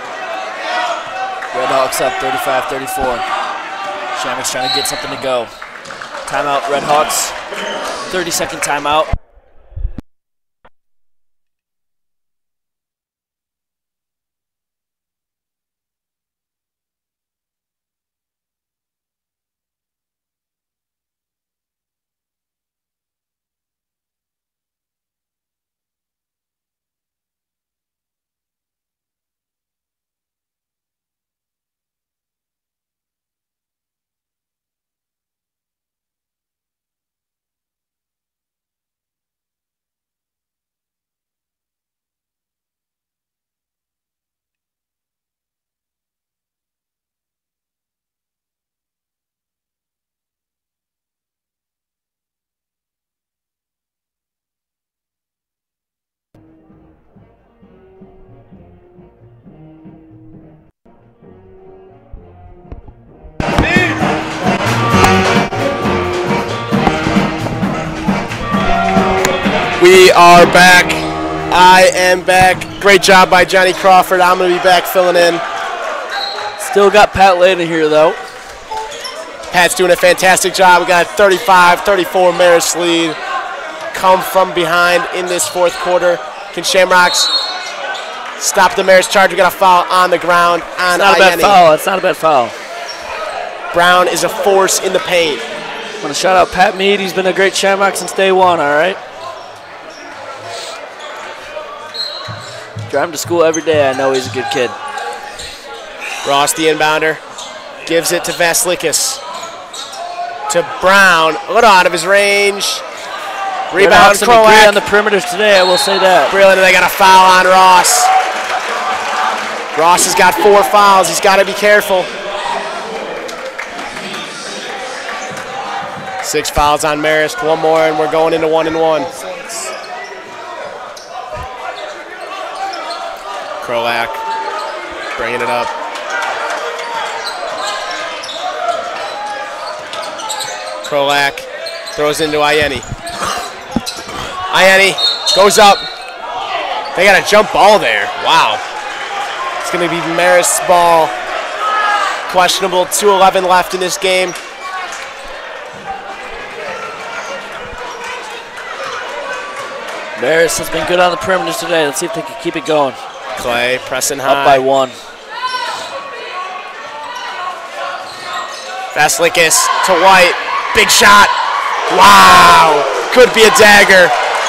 Red Hawks up thirty-five thirty-four. Shamrock's trying to get something to go. Timeout, Red Hawks. thirty second timeout. We are back. I am back. Great job by Johnny Crawford. I'm going to be back filling in. Still got Pat Leda here, though. Pat's doing a fantastic job. We got a thirty-five thirty-four Marist lead. Come from behind in this fourth quarter. Can Shamrocks stop the Marist charge? We got a foul on the ground on It's not a bad Ianni. foul. It's not a bad foul. Brown is a force in the paint. I want to shout out Pat Mead. He's been a great Shamrock since day one, all right? Drive him to school every day. I know he's a good kid. Ross, the inbounder, gives it to Vasilikas. To Brown, a little out of his range. Red Rebound, Hawks have been great on Krolak. the perimeters today, I will say that. Brilliant, they got a foul on Ross. Ross has got four fouls. He's got to be careful. Six fouls on Marist. One more, and we're going into one and one. Krolak bringing it up. Krolak throws into Ianni. Ianni goes up. They got a jump ball there. Wow. It's going to be Marist's ball. Questionable. two eleven left in this game. Maris has been good on the perimeters today. Let's see if they can keep it going. Clay pressing high. Up by one. Vasilikas to White. Big shot. Wow. Could be a dagger.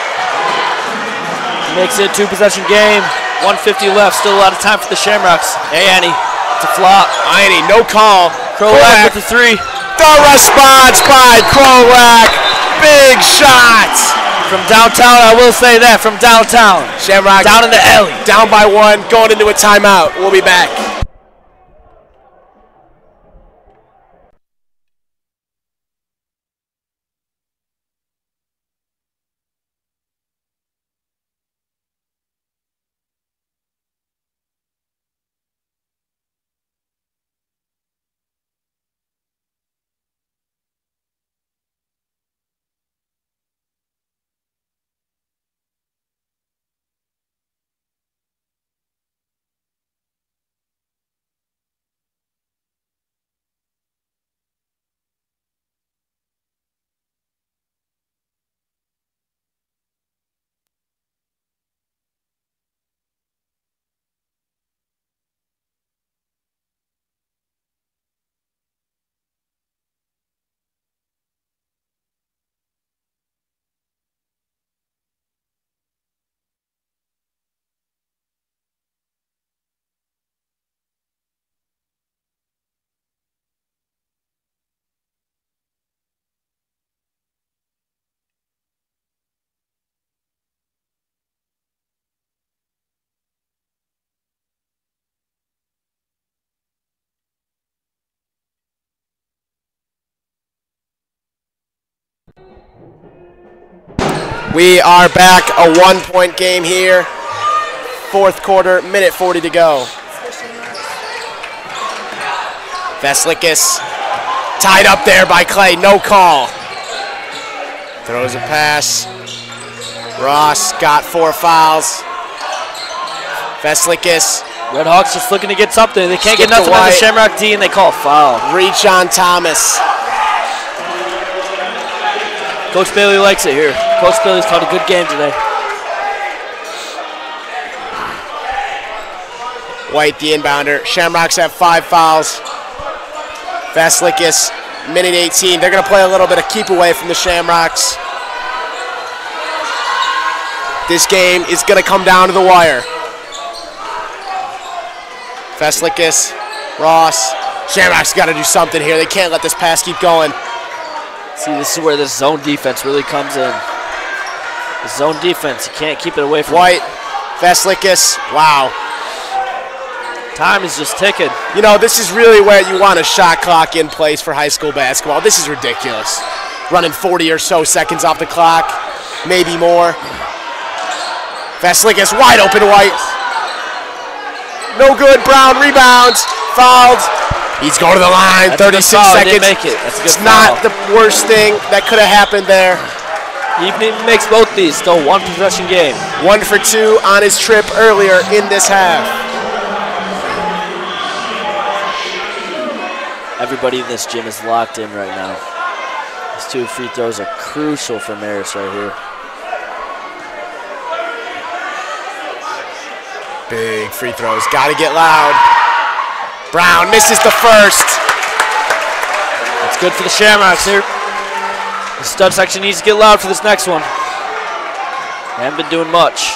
Makes it a two possession game. one fifty left. Still a lot of time for the Shamrocks. Hey, Annie. It's a flop. Ianni, no call. Krolak with the three. The response by Krolak. Big shot. From downtown, I will say that. From downtown. Shamrock Down in the alley. down by one, going into a timeout. We'll be back. We are back, a one-point game here. Fourth quarter, minute forty to go. Vasilikas tied up there by Clay, no call. Throws a pass. Ross got four fouls. Vasilikas. Red Hawks just looking to get something. They can't Skip get nothing to on the White. Shamrock D, and they call a foul. Reach on Thomas. Coach Bailey likes it here. Coach Bailey's called a good game today. White, the inbounder. Shamrocks have five fouls. Vasilikas, minute eighteen. They're going to play a little bit of keep away from the Shamrocks. This game is going to come down to the wire. Vasilikas, Ross. Shamrocks got to do something here. They can't let this pass keep going. See, this is where this zone defense really comes in. The zone defense, you can't keep it away from White, Vasilikas, wow. Time is just ticking. You know, this is really where you want a shot clock in place for high school basketball. This is ridiculous. Running forty or so seconds off the clock, maybe more. Vasilikas wide open, White. No good, Brown rebounds, fouled. He's going to the line, That's a good thirty-six foul. He seconds. didn't make it. That's a good it's foul. not the worst thing that could have happened there. He even makes both these, still one possession game. One for two on his trip earlier in this half. Everybody in this gym is locked in right now. These two free throws are crucial for Marist right here. Big free throws, gotta get loud. Brown misses the first. That's good for the Shamrocks here. The stud section needs to get loud for this next one. They haven't been doing much.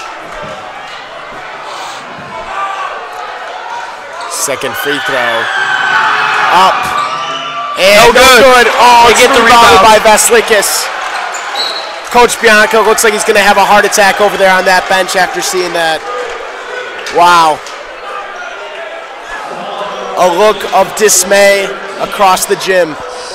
Second free throw. Up. No And no good. good. Oh, They it's get the rebounded rebound. by Vasilikas. Coach Bianco looks like he's going to have a heart attack over there on that bench after seeing that. Wow. A look of dismay across the gym.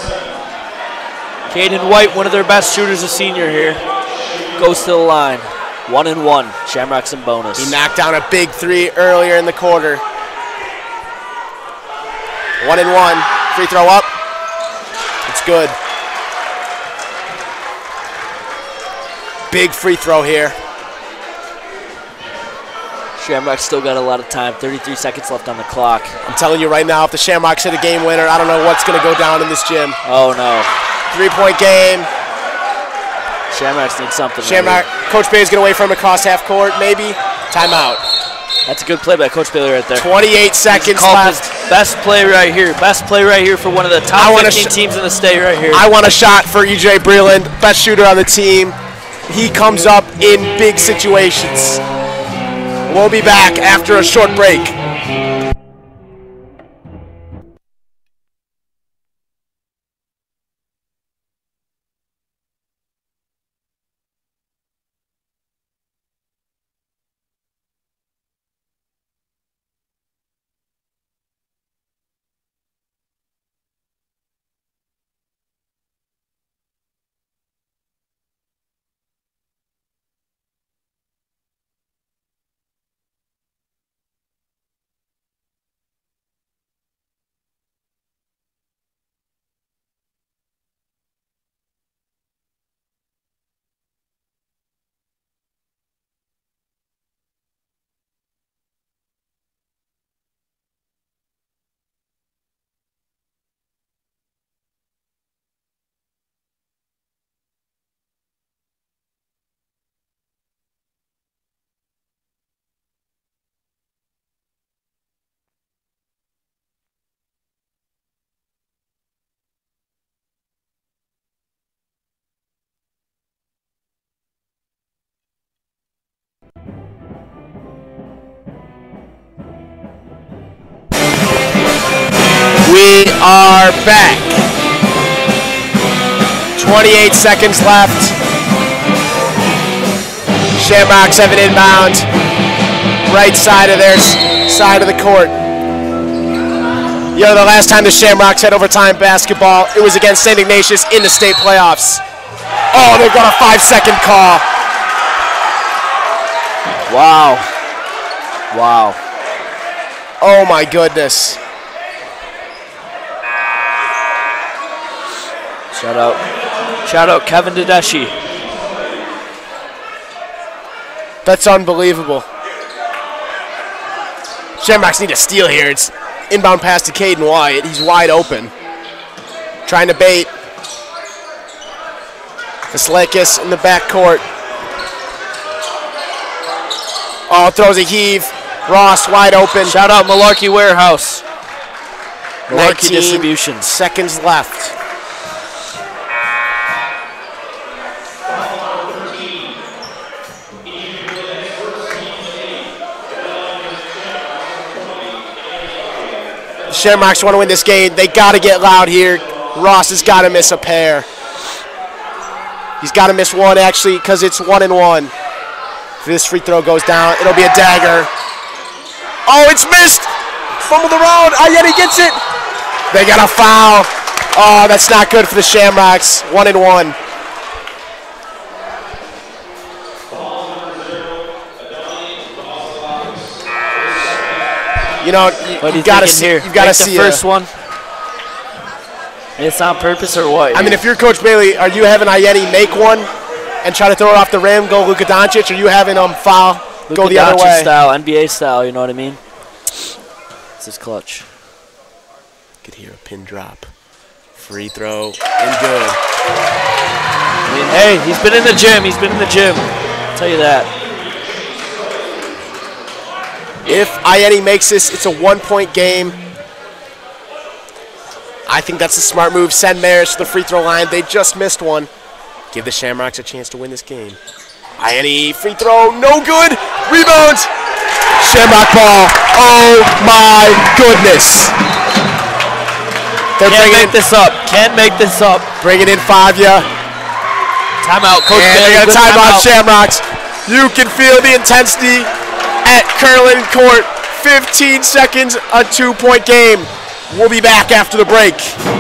Caden White, one of their best shooters, a senior here, goes to the line. One and one. Shamrocks in bonus. He knocked down a big three earlier in the quarter. One and one. Free throw up. It's good. Big free throw here. Shamrocks still got a lot of time. thirty-three seconds left on the clock. I'm telling you right now, if the Shamrocks hit a game winner, I don't know what's going to go down in this gym. Oh no. Three-point game. Shamrocks need something. Shamrock. Right Coach Bailey's going to wait for him across half court, maybe. Timeout. here. That's a good play by Coach Bailey right there. twenty-eight seconds Called left. his best play right here. Best play right here for one of the I top wanna fifteen sh- teams in the state right here. I want a shot for E J Breland, best shooter on the team. He comes up in big situations. We'll be back after a short break. We are back. twenty-eight seconds left. Shamrocks have an inbound. Right side of their s- side of the court. You know, the last time the Shamrocks had overtime basketball, it was against Saint Ignatius in the state playoffs. Oh, they've got a five-second call. Wow. Wow. Oh, my goodness. Shout out. Shout out Kevin Tedeschi. That's unbelievable. Shamrocks need a steal here. It's inbound pass to Caden Wyatt. He's wide open. Trying to bait. Vasilakis in the backcourt. Oh, throws a heave. Ross wide open. Shout out Malarkey Warehouse. Malarkey nineteen Distributions. seconds left. The Shamrocks want to win this game. They got to get loud here. Ross has got to miss a pair. He's got to miss one, actually, because it's one and one. If this free throw goes down, it'll be a dagger. Oh, it's missed! Fumbled around. Ayeti gets it. They got a foul. Oh, that's not good for the Shamrocks. One and one. You know, you, What do you you gotta thinking see. here? You gotta Make see the first one. It's on purpose or what? I mean, if you're Coach Bailey, are you having Ayeti make one and try to throw it off the rim, go Luka Doncic, or are you having him foul, Luka go the other Doncic way? style, N B A style, you know what I mean? This is clutch. Could hear a pin drop. Free throw and good. I mean, hey, he's been in the gym. He's been in the gym. I'll tell you that. If Ayeti makes this, it's a one-point game. I think that's a smart move. Send Maris to the free throw line. They just missed one. Give the Shamrocks a chance to win this game. Ayeti free throw, no good. Rebound. Shamrock ball. Oh my goodness. They're Can't bringing make this up. Can't make this up. bringing in Favia. Timeout, Coach And Bailey. they got a good timeout, timeout. Shamrocks. You can feel the intensity at Curlin Court. fifteen seconds, a two-point game. We'll be back after the break.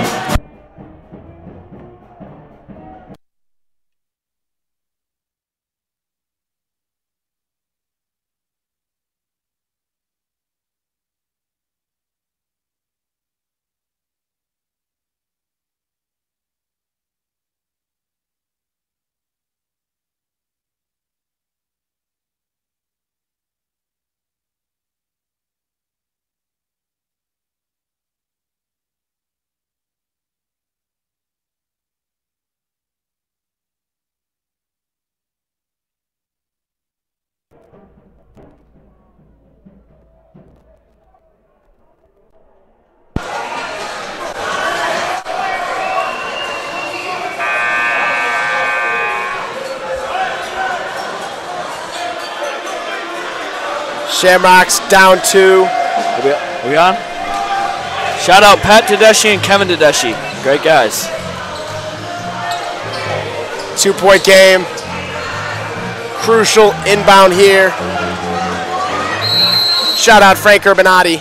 Shamrocks down two. Are we, are we on? Shout out Pat Tedeschi and Kevin Tedeschi. Great guys. Two-point game. Crucial inbound here. Shout out Frank Urbanati.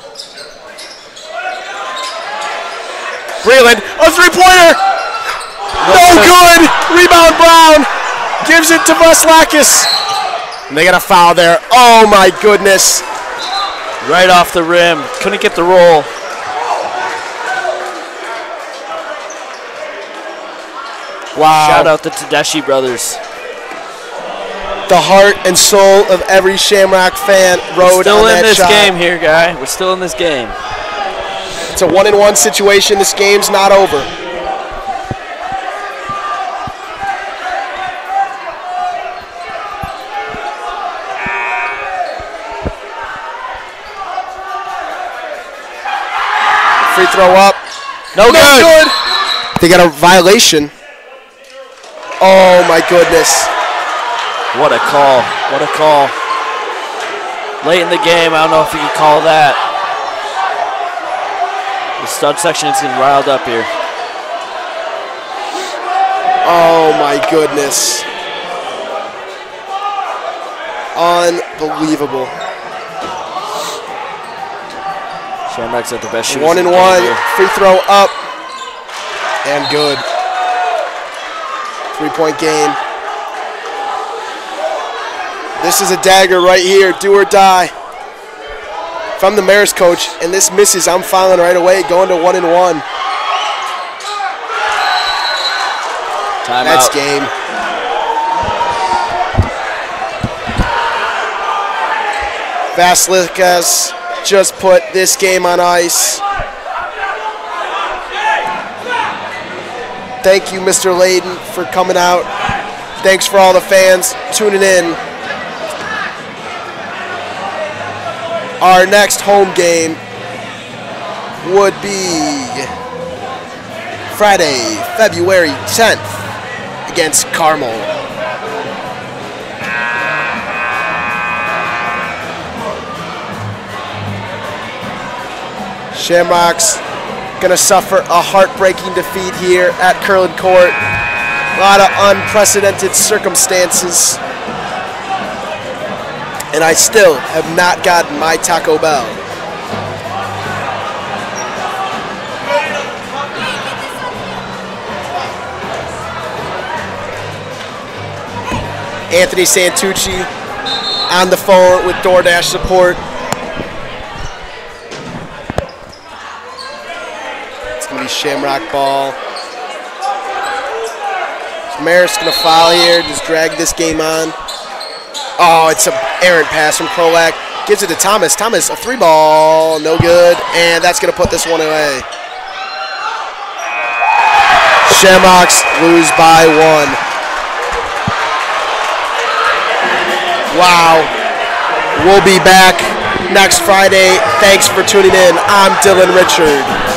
Breland, a three-pointer. No good. Rebound Brown. Gives it to Vasilakis. And they got a foul there. Oh my goodness. Right off the rim. Couldn't get the roll. Wow. Shout out the Tedeschi brothers. The heart and soul of every Shamrock fan rode Still on in that this shot. game here, guy. We're still in this game. It's a one and one situation. This game's not over. Free throw up. No, No good. good. They got a violation. Oh my goodness. What a call. What a call. Late in the game, I don't know if you could call that. The stud section is getting riled up here. Oh my goodness. Unbelievable. Shamrocks at the best shooters. One in and the game one. here. Free throw up. And good. Three-point game. This is a dagger right here, do or die. If I'm the Maris coach and this misses, I'm fouling right away, going to one and one. Timeout. That's game. Vasilikas just put this game on ice. Thank you, Mister Layden, for coming out. Thanks for all the fans tuning in. Our next home game would be Friday, February tenth against Carmel. Shamrocks gonna suffer a heartbreaking defeat here at Curlin Court. A lot of unprecedented circumstances. And I still have not gotten my Taco Bell. Anthony Santucci on the phone with DoorDash support. It's going to be Shamrock ball. Maris going to foul here, just drag this game on. Oh, it's an errant pass from Krolak. Gives it to Thomas. Thomas, a three ball, no good. And that's going to put this one away. Shamrocks lose by one. Wow. We'll be back next Friday. Thanks for tuning in. I'm Dylan Richard.